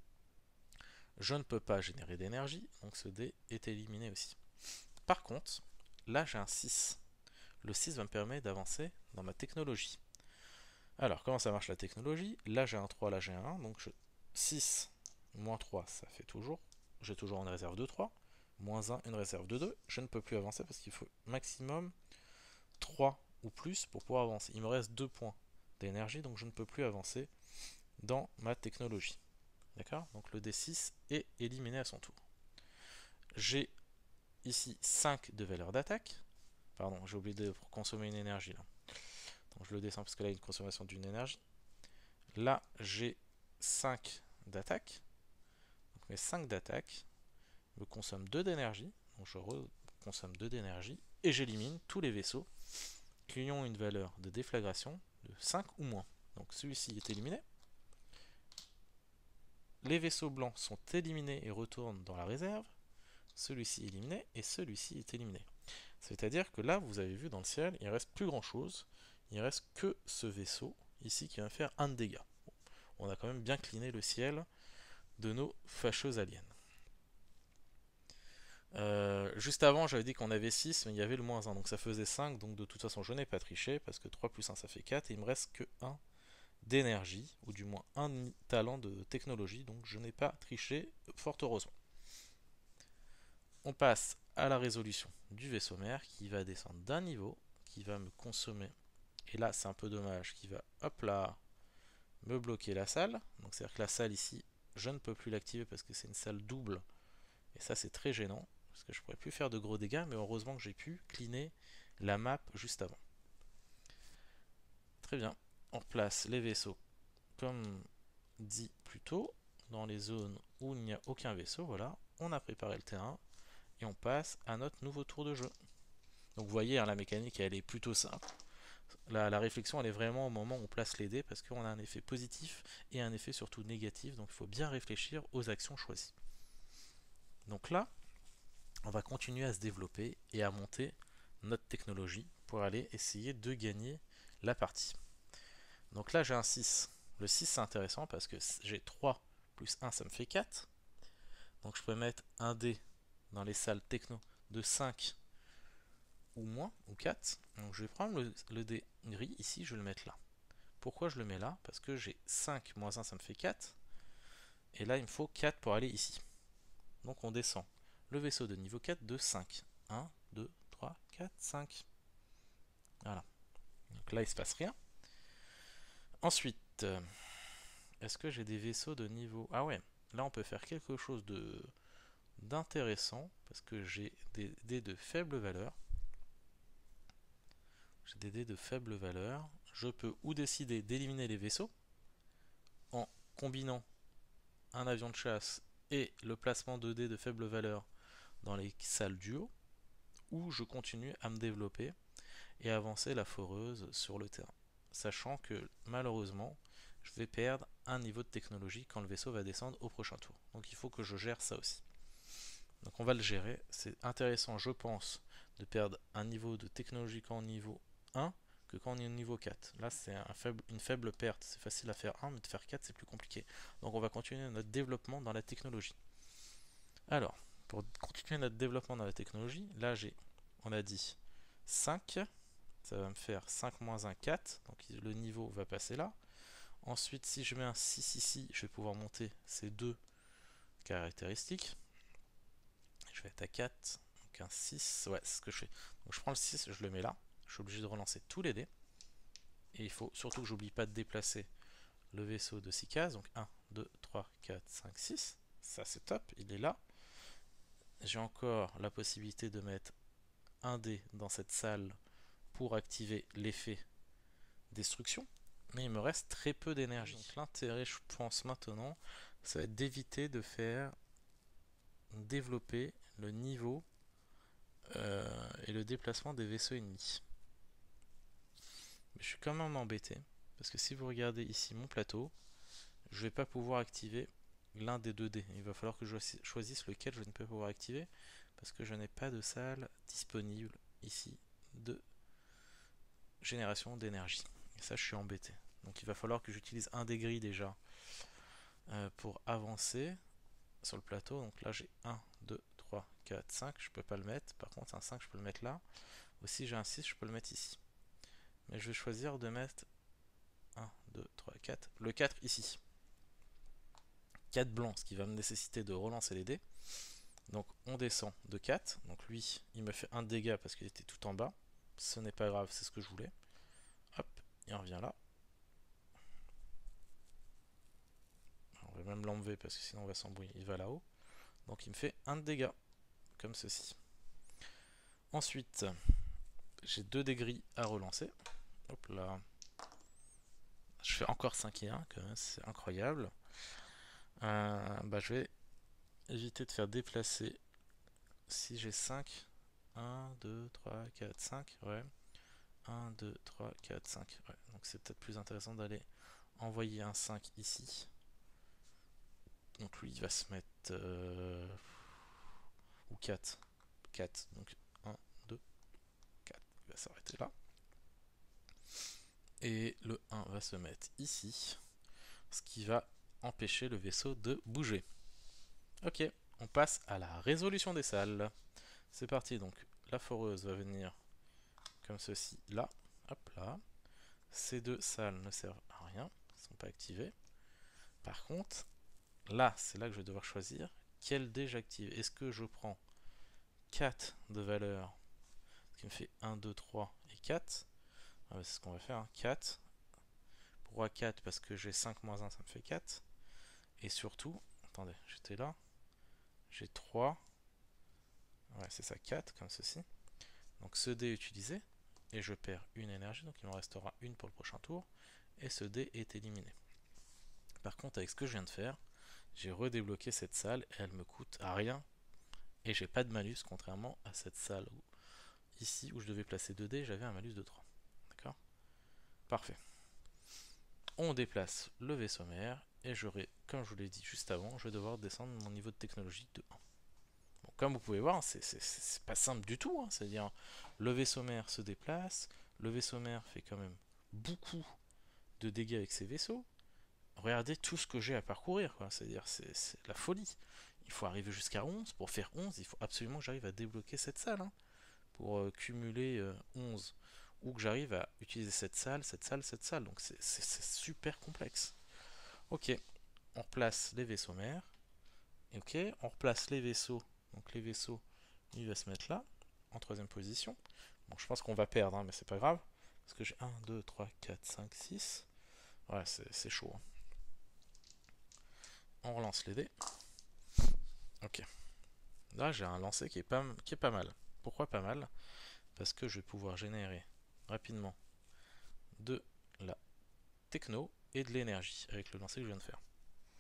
Je ne peux pas générer d'énergie, donc ce dé est éliminé aussi. Par contre, là j'ai un 6. Le 6 va me permettre d'avancer dans ma technologie. Alors, comment ça marche la technologie? Là j'ai un 3, là j'ai un 1, donc 6 moins 3, ça fait toujours. J'ai toujours une réserve de 3. Moins 1, une réserve de 2. Je ne peux plus avancer parce qu'il faut maximum 3 ou plus pour pouvoir avancer. Il me reste 2 points d'énergie, donc je ne peux plus avancer dans ma technologie. D'accord? Donc le D6 est éliminé à son tour. J'ai ici 5 de valeur d'attaque. Pardon, j'ai oublié de consommer une énergie là. Donc je le descends parce que là il y a une consommation d'une énergie. Là j'ai 5 d'attaque. Donc mes 5 d'attaque me consomment 2 d'énergie. Donc je consomme 2 d'énergie. Et j'élimine tous les vaisseaux qui ont une valeur de déflagration de 5 ou moins. Donc celui-ci est éliminé. Les vaisseaux blancs sont éliminés et retournent dans la réserve. Celui-ci est éliminé et celui-ci est éliminé. C'est-à-dire que là, vous avez vu dans le ciel, il ne reste plus grand-chose. Il ne reste que ce vaisseau ici qui va faire 1 de dégâts. Bon, on a quand même bien cliné le ciel de nos fâcheux aliens. Juste avant, j'avais dit qu'on avait 6, mais il y avait le moins 1, donc ça faisait 5. Donc de toute façon, je n'ai pas triché, parce que 3 plus 1, ça fait 4, et il me reste que 1 d'énergie, ou du moins un talent de technologie, donc je n'ai pas triché, fort heureusement. On passe à la résolution du vaisseau mère, qui va descendre d'un niveau, qui va me consommer, et là c'est un peu dommage, qui va, hop là, me bloquer la salle. Donc c'est-à-dire que la salle ici, je ne peux plus l'activer parce que c'est une salle double, et ça c'est très gênant. Parce que je pourrais plus faire de gros dégâts, mais heureusement que j'ai pu cleaner la map juste avant. Très bien. On place les vaisseaux comme dit plus tôt, dans les zones où il n'y a aucun vaisseau. Voilà, on a préparé le terrain et on passe à notre nouveau tour de jeu. Donc vous voyez, hein, la mécanique elle est plutôt simple. La réflexion elle est vraiment au moment où on place les dés parce qu'on a un effet positif et un effet surtout négatif. Donc il faut bien réfléchir aux actions choisies. Donc là, on va continuer à se développer et à monter notre technologie pour aller essayer de gagner la partie. Donc là j'ai un 6. Le 6 c'est intéressant parce que j'ai 3 plus 1 ça me fait 4. Donc je peux mettre un dé dans les salles techno de 5 ou moins, ou 4. Donc je vais prendre le dé gris ici, je vais le mettre là. Pourquoi je le mets là? Parce que j'ai 5 moins 1 ça me fait 4. Et là il me faut 4 pour aller ici. Donc on descend le vaisseau de niveau 4 de 5. 1, 2, 3, 4, 5. Voilà. Donc là il se passe rien. Ensuite, est-ce que j'ai des vaisseaux de niveau... Ah ouais, là on peut faire quelque chose d'intéressant parce que j'ai des dés de faible valeur. J'ai des dés de faible valeur. Je peux ou décider d'éliminer les vaisseaux en combinant un avion de chasse et le placement de dés de faible valeur dans les salles duo, ou je continue à me développer et avancer la foreuse sur le terrain. Sachant que malheureusement, je vais perdre un niveau de technologie quand le vaisseau va descendre au prochain tour. Donc il faut que je gère ça aussi. Donc on va le gérer. C'est intéressant, je pense, de perdre un niveau de technologie quand on est niveau 1 que quand on est au niveau 4. Là, c'est une faible perte. C'est facile à faire 1, mais de faire 4, c'est plus compliqué. Donc on va continuer notre développement dans la technologie. Alors, pour continuer notre développement dans la technologie, là on a dit 5, ça va me faire 5 moins 1, 4, donc le niveau va passer là. Ensuite, si je mets un 6 ici, je vais pouvoir monter ces deux caractéristiques. Je vais être à 4, donc un 6, ouais, c'est ce que je fais. Donc je prends le 6, je le mets là, je suis obligé de relancer tous les dés. Et il faut surtout que j'oublie pas de déplacer le vaisseau de 6 cases, donc 1, 2, 3, 4, 5, 6. Ça c'est top, il est là. J'ai encore la possibilité de mettre un dé dans cette salle pour activer l'effet destruction. Mais il me reste très peu d'énergie. L'intérêt, je pense maintenant, ça va être d'éviter de faire développer le niveau et le déplacement des vaisseaux ennemis. Mais je suis quand même embêté, parce que si vous regardez ici mon plateau, je vais pas pouvoir activer l'un des deux dés. Il va falloir que je choisisse lequel je ne peux pouvoir activer, parce que je n'ai pas de salle disponible ici de génération d'énergie. Et ça, je suis embêté. Donc il va falloir que j'utilise un des gris déjà pour avancer sur le plateau. Donc là, j'ai 1, 2, 3, 4, 5. Je peux pas le mettre. Par contre, un 5, je peux le mettre là. Aussi, j'ai un 6, je peux le mettre ici. Mais je vais choisir de mettre 1, 2, 3, 4. Le 4 ici. 4 blancs, ce qui va me nécessiter de relancer les dés. Donc on descend de 4. Donc lui, il me fait un dégât parce qu'il était tout en bas. Ce n'est pas grave, c'est ce que je voulais. Hop, il revient là. On va même l'enlever parce que sinon on va s'embrouiller. Il va là-haut. Donc il me fait un de dégâts, comme ceci. Ensuite, j'ai 2 dés gris à relancer. Hop là. Je fais encore 5 et 1, quand même, c'est incroyable. Je vais éviter de faire déplacer. Si j'ai 5, 1, 2, 3, 4, 5, ouais. 1, 2, 3, 4, 5. Ouais. Donc c'est peut-être plus intéressant d'aller envoyer un 5 ici. Donc lui il va se mettre... ou 4. 4. Donc 1, 2, 4. Il va s'arrêter là. Et le 1 va se mettre ici. Ce qui va empêcher le vaisseau de bouger. Ok, on passe à la résolution des salles. C'est parti, donc la foreuse va venir comme ceci là. Hop là. Ces deux salles ne servent à rien, elles ne sont pas activées. Par contre, là, c'est là que je vais devoir choisir quel dé j'active. Est-ce que je prends 4 de valeur, ce qui me fait 1, 2, 3 et 4. C'est ce qu'on va faire, hein. 4. Pourquoi 4? Parce que j'ai 5 moins 1, ça me fait 4. Et surtout, attendez, j'étais là. J'ai 3. Ouais, c'est ça, 4, comme ceci. Donc ce dé est utilisé. Et je perds une énergie, donc il m'en restera une pour le prochain tour. Et ce dé est éliminé. Par contre, avec ce que je viens de faire, j'ai redébloqué cette salle et elle me coûte à rien. Et j'ai pas de malus, contrairement à cette salle où, ici où je devais placer 2 dés, j'avais un malus de 3. D'accord? Parfait. On déplace le vaisseau mère et j'aurai, comme je vous l'ai dit juste avant, je vais devoir descendre mon niveau de technologie de 1. Bon, comme vous pouvez voir, c'est pas simple du tout, hein. C'est-à-dire le vaisseau mère se déplace, le vaisseau mère fait quand même beaucoup de dégâts avec ses vaisseaux. Regardez tout ce que j'ai à parcourir, quoi. C'est-à-dire c'est la folie. Il faut arriver jusqu'à 11. Pour faire 11, il faut absolument que j'arrive à débloquer cette salle, hein, pour cumuler 11. Ou que j'arrive à utiliser cette salle, cette salle, cette salle. Donc c'est super complexe. Ok, on replace les vaisseaux mères. Ok, on replace les vaisseaux. Donc les vaisseaux, il va se mettre là, en troisième position. Bon, je pense qu'on va perdre, hein, mais c'est pas grave. Parce que j'ai 1, 2, 3, 4, 5, 6. Ouais, c'est chaud, hein. On relance les dés. Ok. Là, j'ai un lancer qui est pas mal. Pourquoi pas mal? Parce que je vais pouvoir générer rapidement de la techno et de l'énergie avec le lancer que je viens de faire.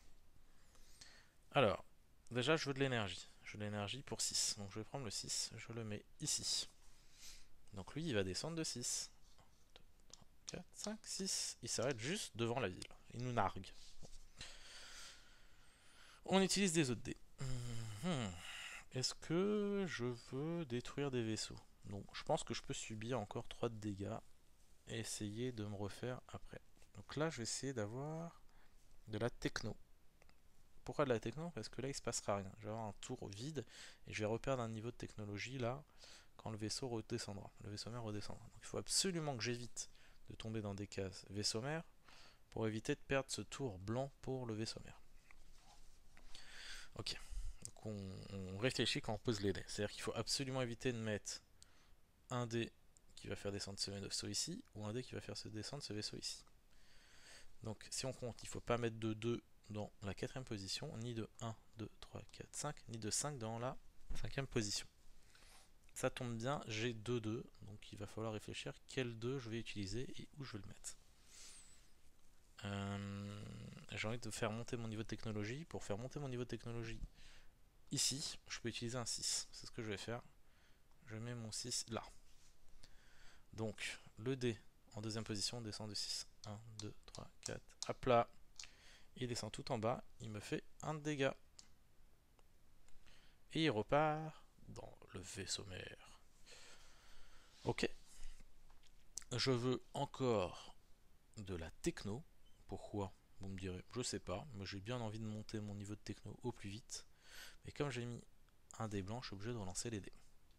Alors, déjà, je veux de l'énergie. Je veux de l'énergie pour 6. Donc, je vais prendre le 6, je le mets ici. Donc, lui, il va descendre de 6. 4, 5, 6. Il s'arrête juste devant la ville. Il nous nargue. On utilise des autres dés. Est-ce que je veux détruire des vaisseaux? Non, je pense que je peux subir encore 3 de dégâts et essayer de me refaire après. Donc là, je vais essayer d'avoir de la techno Pourquoi de la techno? Parce que là il se passera rien. Je vais avoir un tour vide et je vais reperdre un niveau de technologie là quand le vaisseau redescendra. Le vaisseau mère redescendra. Donc il faut absolument que j'évite de tomber dans des cases vaisseau mère pour éviter de perdre ce tour blanc pour le vaisseau mère. Ok. Donc on réfléchit quand on pose les dés. C'est-à-dire qu'il faut absolument éviter de mettre un dé qui va faire descendre ce vaisseau ici ou un dé qui va faire descendre ce vaisseau ici. Donc si on compte, il ne faut pas mettre de 2 dans la 4ème position, ni de 1, 2, 3, 4, 5, ni de 5 dans la 5ème position. Ça tombe bien, j'ai 2 2, donc il va falloir réfléchir quel 2 je vais utiliser et où je vais le mettre. J'ai envie de faire monter mon niveau de technologie. Pour faire monter mon niveau de technologie, ici, je peux utiliser un 6. C'est ce que je vais faire. Je mets mon 6 là. Donc, le dé en 2ème position descend de 6. 1, 2, 3, 4. Hop là. Il descend tout en bas. Il me fait un de dégâts. Et il repart dans le vaisseau mère. Ok. Je veux encore de la techno. Pourquoi? Vous me direz, je sais pas, mais j'ai bien envie de monter mon niveau de techno au plus vite. Mais comme j'ai mis un dé blanc, je suis obligé de relancer les dés.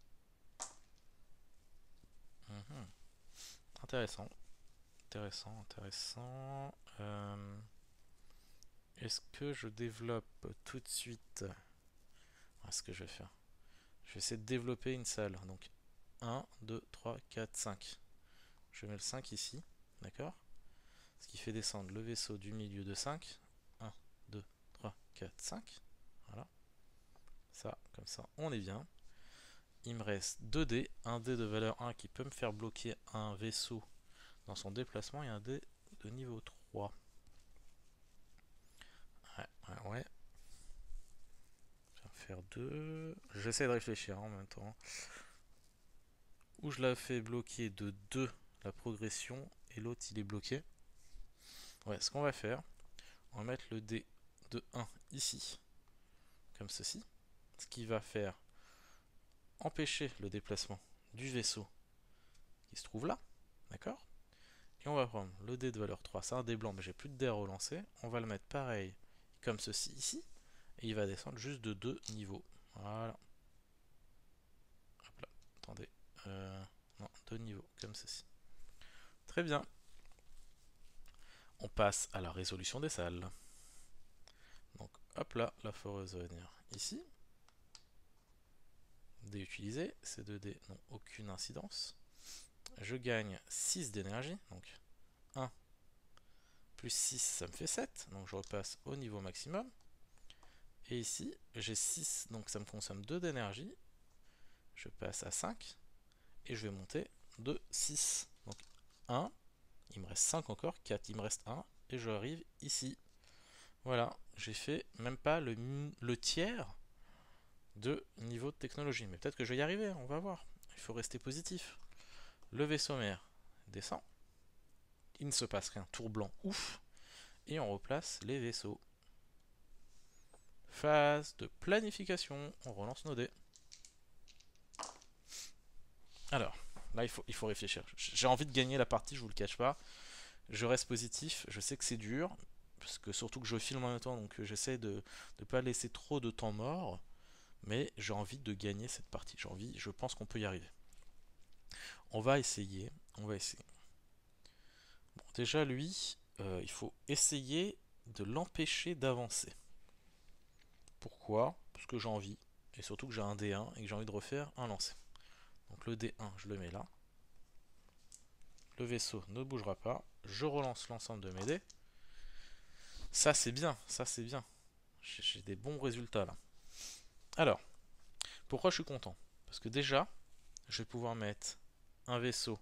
Intéressant. Intéressant, intéressant. Est-ce que je développe tout de suite? Ce que je vais faire, je vais essayer de développer une salle. Donc 1, 2, 3, 4, 5. Je mets le 5 ici, d'accord? Ce qui fait descendre le vaisseau du milieu de 5. 1, 2, 3, 4, 5. Voilà. Ça, comme ça, on est bien. Il me reste 2 dés. Un dé de valeur 1 qui peut me faire bloquer un vaisseau dans son déplacement et un dé de niveau 3. Ouais. Je vais en faire 2. J'essaie de réfléchir en même temps. Où je la fais bloquer de 2 la progression et l'autre il est bloqué. Ouais, ce qu'on va faire, on va mettre le dé de 1 ici, comme ceci. Ce qui va faire empêcher le déplacement du vaisseau qui se trouve là. D'accord? Et on va prendre le dé de valeur 3. C'est un dé blanc, mais j'ai plus de dé à relancer. On va le mettre pareil, comme ceci ici. Et il va descendre juste de 2 niveaux. Voilà. Hop là. Attendez. Non, 2 niveaux, comme ceci. Très bien. On passe à la résolution des salles. Donc hop là, la foreuse va venir ici. Dés utilisés, ces 2 dés n'ont aucune incidence. Je gagne 6 d'énergie, donc 1 plus 6 ça me fait 7, donc je repasse au niveau maximum. Et ici j'ai 6, donc ça me consomme 2 d'énergie. Je passe à 5 et je vais monter de 6. Donc 1, il me reste 5 encore, 4, il me reste 1 et je arrive ici. Voilà, j'ai fait même pas le tiers de niveau de technologie. Mais peut-être que je vais y arriver, on va voir. Il faut rester positif. Le vaisseau mère descend. Il ne se passe rien. Tour blanc, ouf. Et on replace les vaisseaux. Phase de planification. On relance nos dés. Alors, là, il faut réfléchir. J'ai envie de gagner la partie, je vous le cache pas. Je reste positif. Je sais que c'est dur. Parce que surtout que je filme en même temps, donc j'essaie de ne pas laisser trop de temps mort. Mais j'ai envie de gagner cette partie. Je pense qu'on peut y arriver. On va essayer. Bon, déjà lui, il faut essayer de l'empêcher d'avancer. Pourquoi? Parce que j'ai envie. Et surtout que j'ai un D1 et que j'ai envie de refaire un lancer. Donc le D1, je le mets là. Le vaisseau ne bougera pas. Je relance l'ensemble de mes dés. Ça c'est bien, ça c'est bien. J'ai des bons résultats là. Alors, pourquoi je suis content? Parce que déjà, je vais pouvoir mettre un vaisseau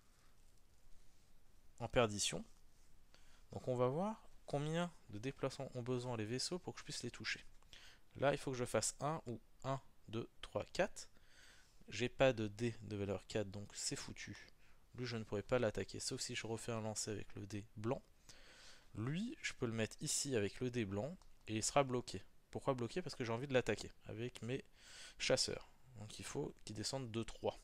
en perdition. Donc on va voir combien de déplacements ont besoin les vaisseaux pour que je puisse les toucher. Là, il faut que je fasse 1 ou 1, 2, 3, 4. J'ai pas de dé de valeur 4, donc c'est foutu. Lui, je ne pourrais pas l'attaquer, sauf si je refais un lancer avec le dé blanc. Lui, je peux le mettre ici avec le dé blanc, et il sera bloqué. Pourquoi bloqué? Parce que j'ai envie de l'attaquer avec mes chasseurs. Donc il faut qu'il descende de 3.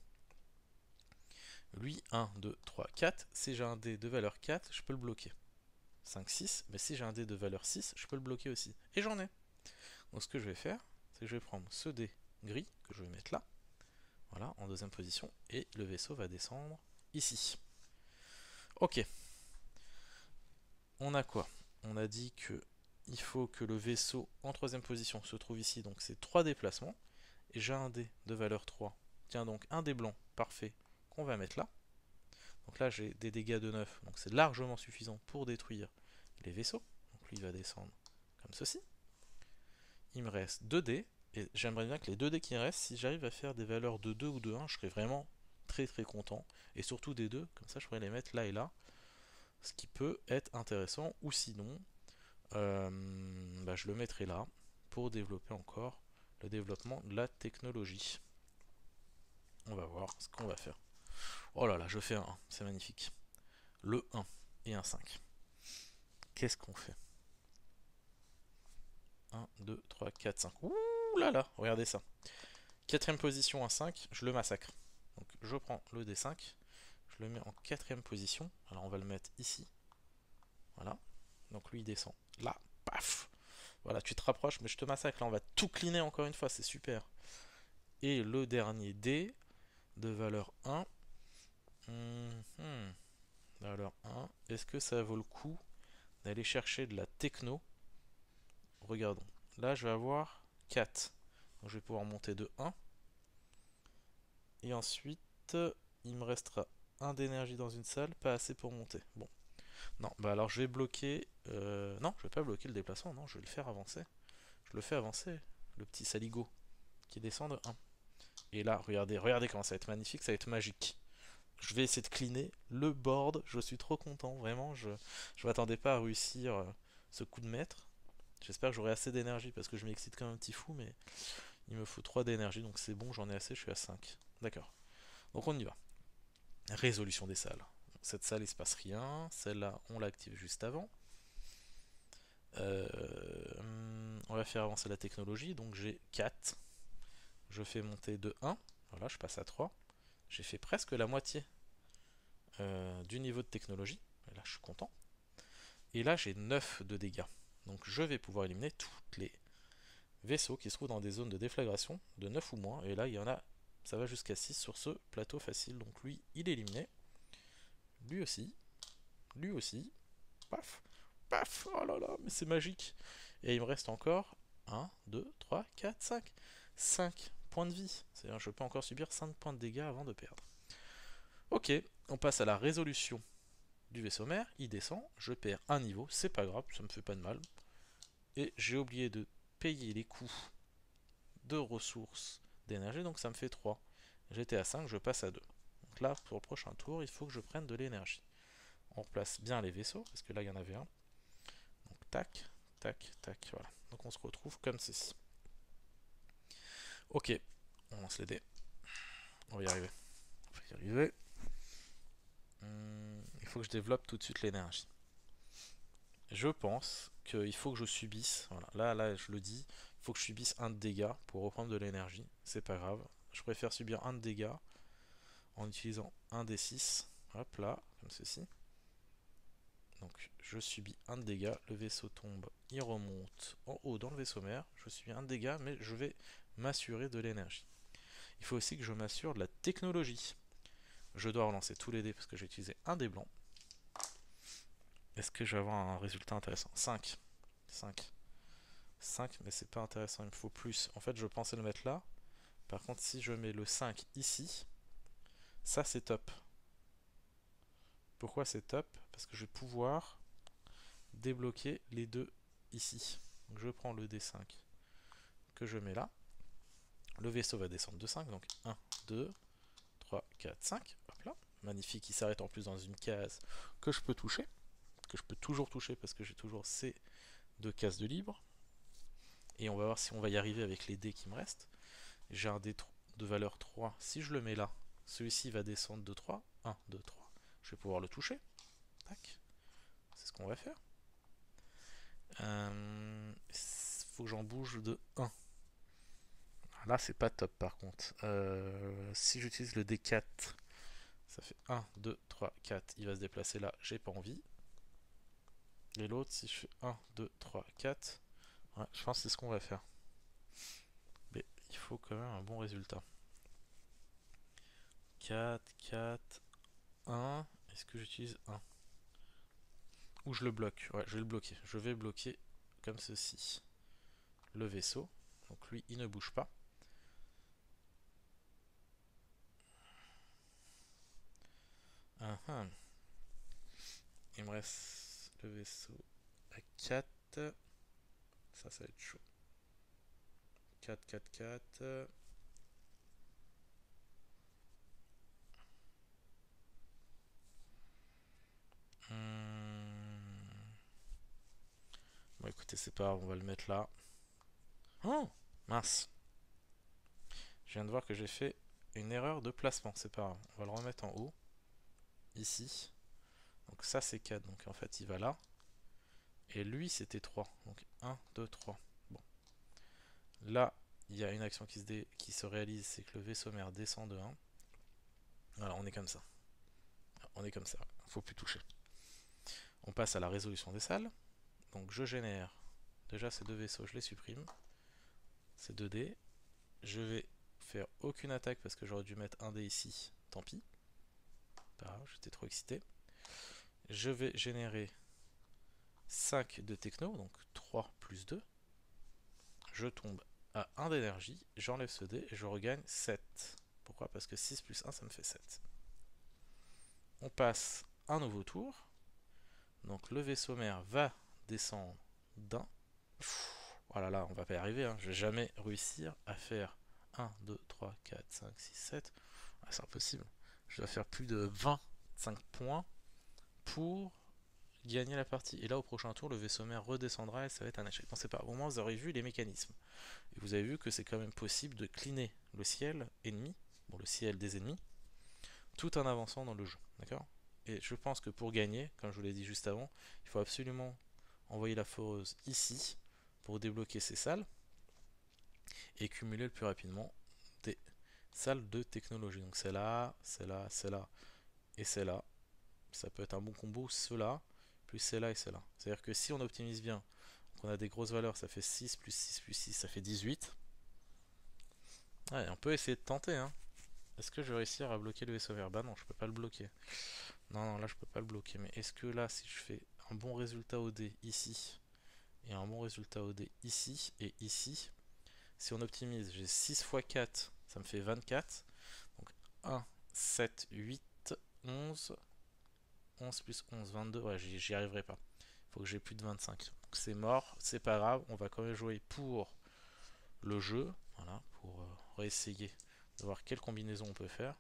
Lui, 1, 2, 3, 4. Si j'ai un dé de valeur 4, je peux le bloquer. 5, 6, mais si j'ai un dé de valeur 6, je peux le bloquer aussi. Et j'en ai. Donc ce que je vais faire, c'est que je vais prendre ce dé gris que je vais mettre là, voilà, en deuxième position, et le vaisseau va descendre ici. Ok, on a quoi? On a dit que il faut que le vaisseau en troisième position se trouve ici, donc c'est 3 déplacements, et j'ai un dé de valeur 3. Tiens donc un dé blanc, parfait, qu'on va mettre là. Donc là j'ai des dégâts de 9, donc c'est largement suffisant pour détruire les vaisseaux. Donc lui il va descendre comme ceci. Il me reste 2 dés, et j'aimerais bien que les 2 dés qui restent, si j'arrive à faire des valeurs de 2 ou de 1, je serais vraiment très très content. Et surtout des 2, comme ça je pourrais les mettre là et là, ce qui peut être intéressant, ou sinon, je le mettrai là, pour développer encore le développement de la technologie. On va voir ce qu'on va faire. Oh là là, je fais un 1, c'est magnifique. Le 1 et un 5. Qu'est-ce qu'on fait? 1, 2, 3, 4, 5. Ouh là là, regardez ça. Quatrième position, un 5, je le massacre. Donc je prends le D5, je le mets en quatrième position. Alors on va le mettre ici. Voilà. Donc lui il descend. Là, paf. Voilà, tu te rapproches, mais je te massacre. Là, on va tout cleaner encore une fois, c'est super. Et le dernier D de valeur 1. Valeur 1. Est-ce que ça vaut le coup d'aller chercher de la techno? Regardons. Là, je vais avoir 4. Donc je vais pouvoir monter de 1. Et ensuite, il me restera 1 d'énergie dans une salle, pas assez pour monter. Bon. Non, bah alors je vais bloquer... Non, je vais pas bloquer le déplacement, non, je vais le faire avancer. Je le fais avancer, le petit saligo, qui descend de 1. Et là, regardez, regardez comment ça va être magnifique, ça va être magique. Je vais essayer de cleaner le board, je suis trop content, vraiment, je m'attendais pas à réussir ce coup de maître. J'espère que j'aurai assez d'énergie, parce que je m'excite comme un petit fou, mais il me faut 3 d'énergie, donc c'est bon, j'en ai assez, je suis à 5. D'accord, donc on y va. Résolution des salles. Cette salle, il se passe rien. Celle-là, on l'active juste avant. On va faire avancer la technologie. Donc j'ai 4. Je fais monter de 1. Voilà, je passe à 3. J'ai fait presque la moitié du niveau de technologie. Et là, je suis content. Et là, j'ai 9 de dégâts. Donc je vais pouvoir éliminer tous les vaisseaux qui se trouvent dans des zones de déflagration de 9 ou moins. Et là, il y en a, ça va jusqu'à 6 sur ce plateau facile. Donc lui, il est éliminé. Lui aussi. Lui aussi. Paf. Paf. Oh là là, mais c'est magique. Et il me reste encore 1, 2, 3, 4, 5. 5 points de vie. C'est-à-dire que je peux encore subir 5 points de dégâts avant de perdre. Ok, on passe à la résolution du vaisseau mère. Il descend, je perds un niveau, c'est pas grave, ça me fait pas de mal. Et j'ai oublié de payer les coûts de ressources d'énergie, donc ça me fait 3. J'étais à 5, je passe à 2. Donc là, pour le prochain tour, il faut que je prenne de l'énergie. On replace bien les vaisseaux, parce que là, il y en avait un. Donc tac, tac, tac, voilà. Donc on se retrouve comme ceci. Ok, on lance les dés. On va y arriver. On va y arriver. Il faut que je développe tout de suite l'énergie. Je pense qu'il faut que je subisse, voilà, là je le dis, il faut que je subisse un de dégâts pour reprendre de l'énergie. C'est pas grave. Je préfère subir un de dégâts en utilisant un des 6. Hop là, comme ceci. Donc je subis un de dégâts, le vaisseau tombe, il remonte en haut dans le vaisseau mère. Je subis un de dégâts, mais je vais m'assurer de l'énergie. Il faut aussi que je m'assure de la technologie. Je dois relancer tous les dés parce que j'ai utilisé un dé blanc. Est-ce que je vais avoir un résultat intéressant? 5. 5. 5, mais c'est pas intéressant, il me faut plus. En fait, je pensais le mettre là. Par contre, si je mets le 5 ici, ça c'est top. Pourquoi c'est top? Parce que je vais pouvoir débloquer les deux ici. Donc je prends le D5 que je mets là. Le vaisseau va descendre de 5, donc 1, 2, 3, 4, 5. Hop là. Magnifique, il s'arrête en plus dans une case que je peux toucher. Que je peux toujours toucher parce que j'ai toujours ces deux cases de libre. Et on va voir si on va y arriver avec les dés qui me restent. J'ai un dé de valeur 3. Si je le mets là, celui-ci va descendre de 3. 1, 2, 3. Je vais pouvoir le toucher. Tac. C'est ce qu'on va faire. Faut que j'en bouge de 1. Là, c'est pas top par contre. Si j'utilise le D4, ça fait 1, 2, 3, 4. Il va se déplacer là. J'ai pas envie. Et l'autre, si je fais 1, 2, 3, 4. Ouais, je pense que c'est ce qu'on va faire. Mais il faut quand même un bon résultat. 4, 4, 1. Est-ce que j'utilise 1? Ou je le bloque? Ouais, je vais le bloquer. Je vais bloquer comme ceci le vaisseau. Donc lui, il ne bouge pas. Il me reste le vaisseau à 4. Ça va être chaud. 4, 4, 4. Bon, écoutez, c'est pas grave, on va le mettre là. Oh, mince. Je viens de voir que j'ai fait une erreur de placement. C'est pas grave. On va le remettre en haut. Ici. Donc ça, c'est 4. Donc en fait, il va là. Et lui, c'était 3. Donc 1, 2, 3. Bon. Là, il y a une action qui se réalise. C'est que le vaisseau mère descend de 1. Voilà, on est comme ça. On est comme ça. Faut plus toucher. On passe à la résolution des salles. Donc je génère. Déjà, ces deux vaisseaux, je les supprime. C'est 2D. Je vais faire aucune attaque parce que j'aurais dû mettre un dé ici. Tant pis. Pas grave, j'étais trop excité. Je vais générer 5 de techno, donc 3 plus 2. Je tombe à 1 d'énergie, j'enlève ce dé et je regagne 7. Pourquoi? Parce que 6 plus 1, ça me fait 7. On passe un nouveau tour. Donc le vaisseau mère va descendre d'un. Oh là là, on va pas y arriver, hein. Je vais jamais réussir à faire 1, 2, 3, 4, 5, 6, 7. Ah, c'est impossible. Je dois faire plus de 25 points pour gagner la partie. Et là, au prochain tour, le vaisseau mère redescendra et ça va être un échec. Non, c'est pas. Au moins, vous aurez vu les mécanismes. Et vous avez vu que c'est quand même possible de cleaner le ciel ennemi, bon, le ciel des ennemis, tout en avançant dans le jeu. D'accord? Et je pense que pour gagner, comme je vous l'ai dit juste avant, il faut absolument envoyer la foreuse ici pour débloquer ces salles et cumuler le plus rapidement des salles de technologie. Donc c'est là, c'est là, c'est là et c'est là. Ça peut être un bon combo, cela, plus celle-là et celle-là. C'est-à-dire que si on optimise bien, qu'on a des grosses valeurs, ça fait 6 plus 6 plus 6, ça fait 18. Ouais, on peut essayer de tenter, hein. Est-ce que je vais réussir à bloquer le vaisseau vert? Bah non, je peux pas le bloquer. Non, non, là je peux pas le bloquer. Mais est-ce que là, si je fais un bon résultat au dé ici, et un bon résultat au dé ici et ici, si on optimise, j'ai 6 fois 4, ça me fait 24. Donc 1, 7, 8, 11. 11 plus 11, 22. Ouais, j'y arriverai pas. Faut que j'ai plus de 25. Donc c'est mort, c'est pas grave. On va quand même jouer pour le jeu. Voilà, pour réessayer de voir quelle combinaison on peut faire.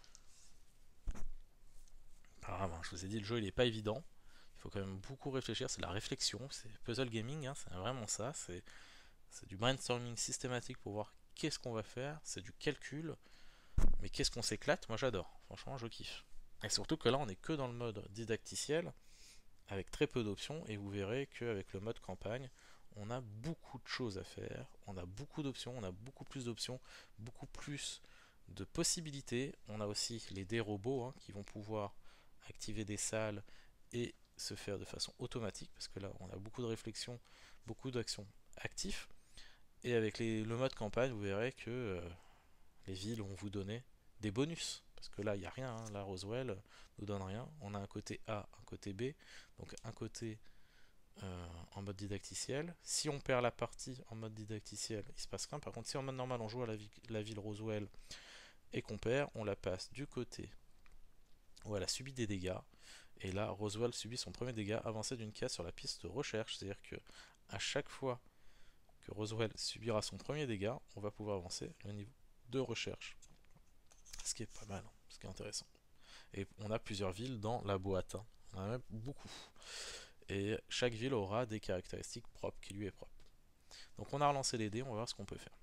Pas grave, hein, je vous ai dit, le jeu il est pas évident. Il faut quand même beaucoup réfléchir. C'est de la réflexion, c'est puzzle gaming, hein, c'est vraiment ça. C'est du brainstorming systématique pour voir qu'est-ce qu'on va faire. C'est du calcul. Mais qu'est-ce qu'on s'éclate? Moi j'adore. Franchement, je kiffe. Et surtout que là, on est que dans le mode didacticiel, avec très peu d'options, et vous verrez qu'avec le mode campagne, on a beaucoup de choses à faire, on a beaucoup d'options, on a beaucoup plus d'options, beaucoup plus de possibilités. On a aussi les dés robots, hein, qui vont pouvoir activer des salles et se faire de façon automatique, parce que là on a beaucoup de réflexion, beaucoup d'actions actives. Et avec le mode campagne, vous verrez que les villes vont vous donner des bonus. Parce que là, il n'y a rien. Hein. Là, Roswell nous donne rien. On a un côté A, un côté B. Donc un côté en mode didacticiel. Si on perd la partie en mode didacticiel, il se passe rien. Par contre, si en mode normal, on joue à la ville Roswell et qu'on perd, on la passe du côté où elle a subi des dégâts. Et là, Roswell subit son premier dégât avancé d'une case sur la piste de recherche. C'est-à-dire que à chaque fois que Roswell subira son premier dégât, on va pouvoir avancer le niveau de recherche. Ce qui est pas mal, ce qui est intéressant. Et on a plusieurs villes dans la boîte. Hein. On en a même beaucoup. Et chaque ville aura des caractéristiques propres qui lui est propre. Donc on a relancé les dés, on va voir ce qu'on peut faire.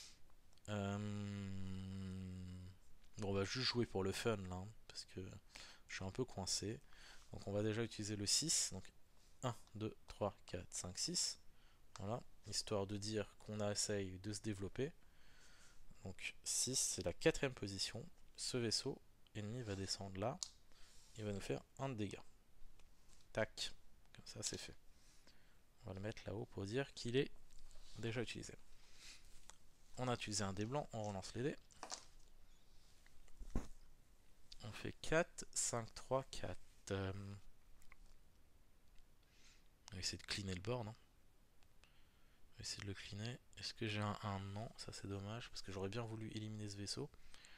Bon, on va juste jouer pour le fun là, hein, parce que je suis un peu coincé. Donc on va déjà utiliser le 6. Donc 1, 2, 3, 4, 5, 6. Voilà, histoire de dire qu'on essaye de se développer. Donc 6, c'est la quatrième position. Ce vaisseau ennemi va descendre là. Il va nous faire un de dégâts. Tac, comme ça c'est fait. On va le mettre là-haut pour dire qu'il est déjà utilisé. On a utilisé un dé blanc, on relance les dés. On fait 4, 5, 3, 4. On va essayer de cleaner le board, non? On va essayer de le cleaner. Est-ce que j'ai un 1? Non, ça c'est dommage, parce que j'aurais bien voulu éliminer ce vaisseau.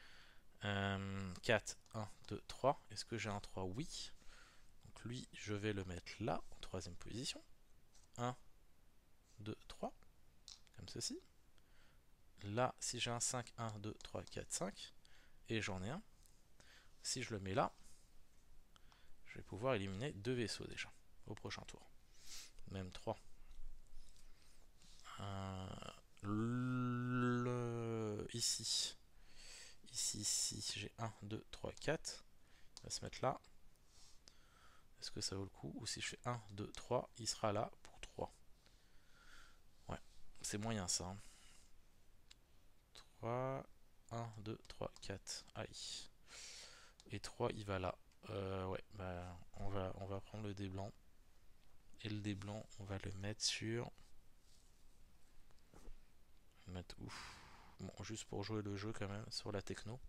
4, 1, 2, 3. Est-ce que j'ai un 3? Oui. Donc lui, je vais le mettre là, en troisième position. 1, 2, 3. Comme ceci. Là, si j'ai un 5, 1, 2, 3, 4, 5. Et j'en ai un. Si je le mets là, je vais pouvoir éliminer 2 vaisseaux déjà, au prochain tour. Même 3. Ici. Ici, j'ai 1, 2, 3, 4. Il va se mettre là. Est-ce que ça vaut le coup? Ou si je fais 1, 2, 3, il sera là pour 3. Ouais, c'est moyen ça. Hein. 3, 1, 2, 3, 4. Aïe. Et 3, il va là. Ouais, bah on va prendre le dé blanc. Et le dé blanc, on va le mettre sur... Mettre où? Bon, juste pour jouer le jeu quand même, sur la techno.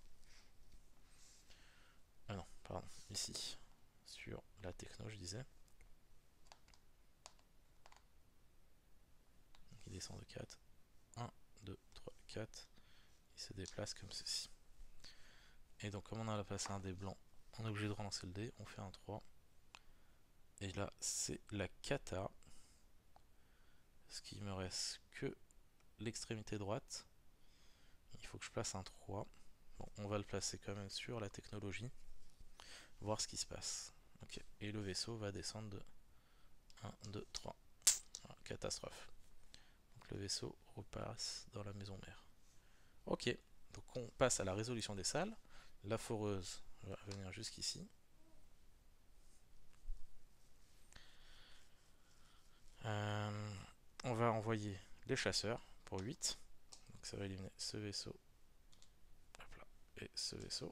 Ah non, pardon, ici. Sur la techno, je disais. Donc il descend de 4. 1, 2, 3, 4. Il se déplace comme ceci. Et donc comme on a passé un dé blanc, on est obligé de relancer le dé, on fait un 3. Et là, c'est la cata. Ce qui me reste que l'extrémité droite. Il faut que je place un 3. Bon, on va le placer quand même sur la technologie. Voir ce qui se passe. Ok, et le vaisseau va descendre de 1, 2, 3. Voilà, catastrophe. Donc le vaisseau repasse dans la maison mère. Ok, donc on passe à la résolution des salles. La foreuse va venir jusqu'ici. On va envoyer les chasseurs pour 8. Donc ça va éliminer ce vaisseau. Hop là, et ce vaisseau.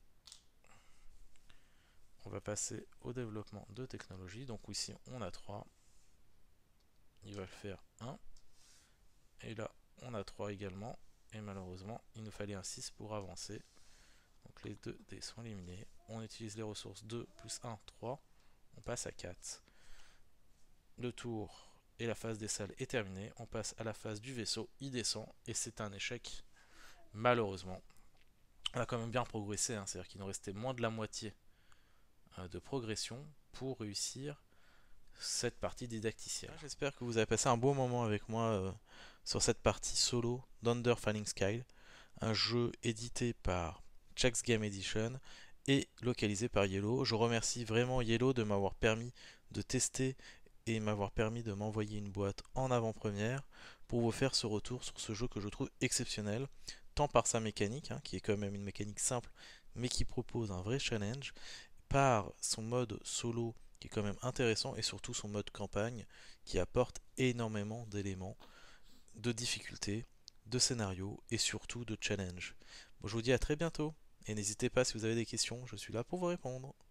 On va passer au développement de technologie. Donc ici on a 3. Il va le faire 1. Et là on a 3 également. Et malheureusement il nous fallait un 6 pour avancer. Donc les 2 dés sont éliminés. On utilise les ressources 2 plus 1, 3. On passe à 4. Le tour et la phase des salles est terminée. On passe à la phase du vaisseau. Il descend et c'est un échec. Malheureusement. On a quand même bien progressé. Hein. C'est-à-dire qu'il nous restait moins de la moitié de progression pour réussir cette partie didacticielle. J'espère que vous avez passé un beau moment avec moi sur cette partie solo d'Under Falling Sky, un jeu édité par Chex Game Edition et localisé par Yellow. Je remercie vraiment Yellow de m'avoir permis de tester et m'avoir permis de m'envoyer une boîte en avant-première pour vous faire ce retour sur ce jeu que je trouve exceptionnel, tant par sa mécanique, hein, qui est quand même une mécanique simple, mais qui propose un vrai challenge, par son mode solo qui est quand même intéressant et surtout son mode campagne qui apporte énormément d'éléments de difficulté, de scénario et surtout de challenge. Bon, je vous dis à très bientôt et n'hésitez pas si vous avez des questions, je suis là pour vous répondre.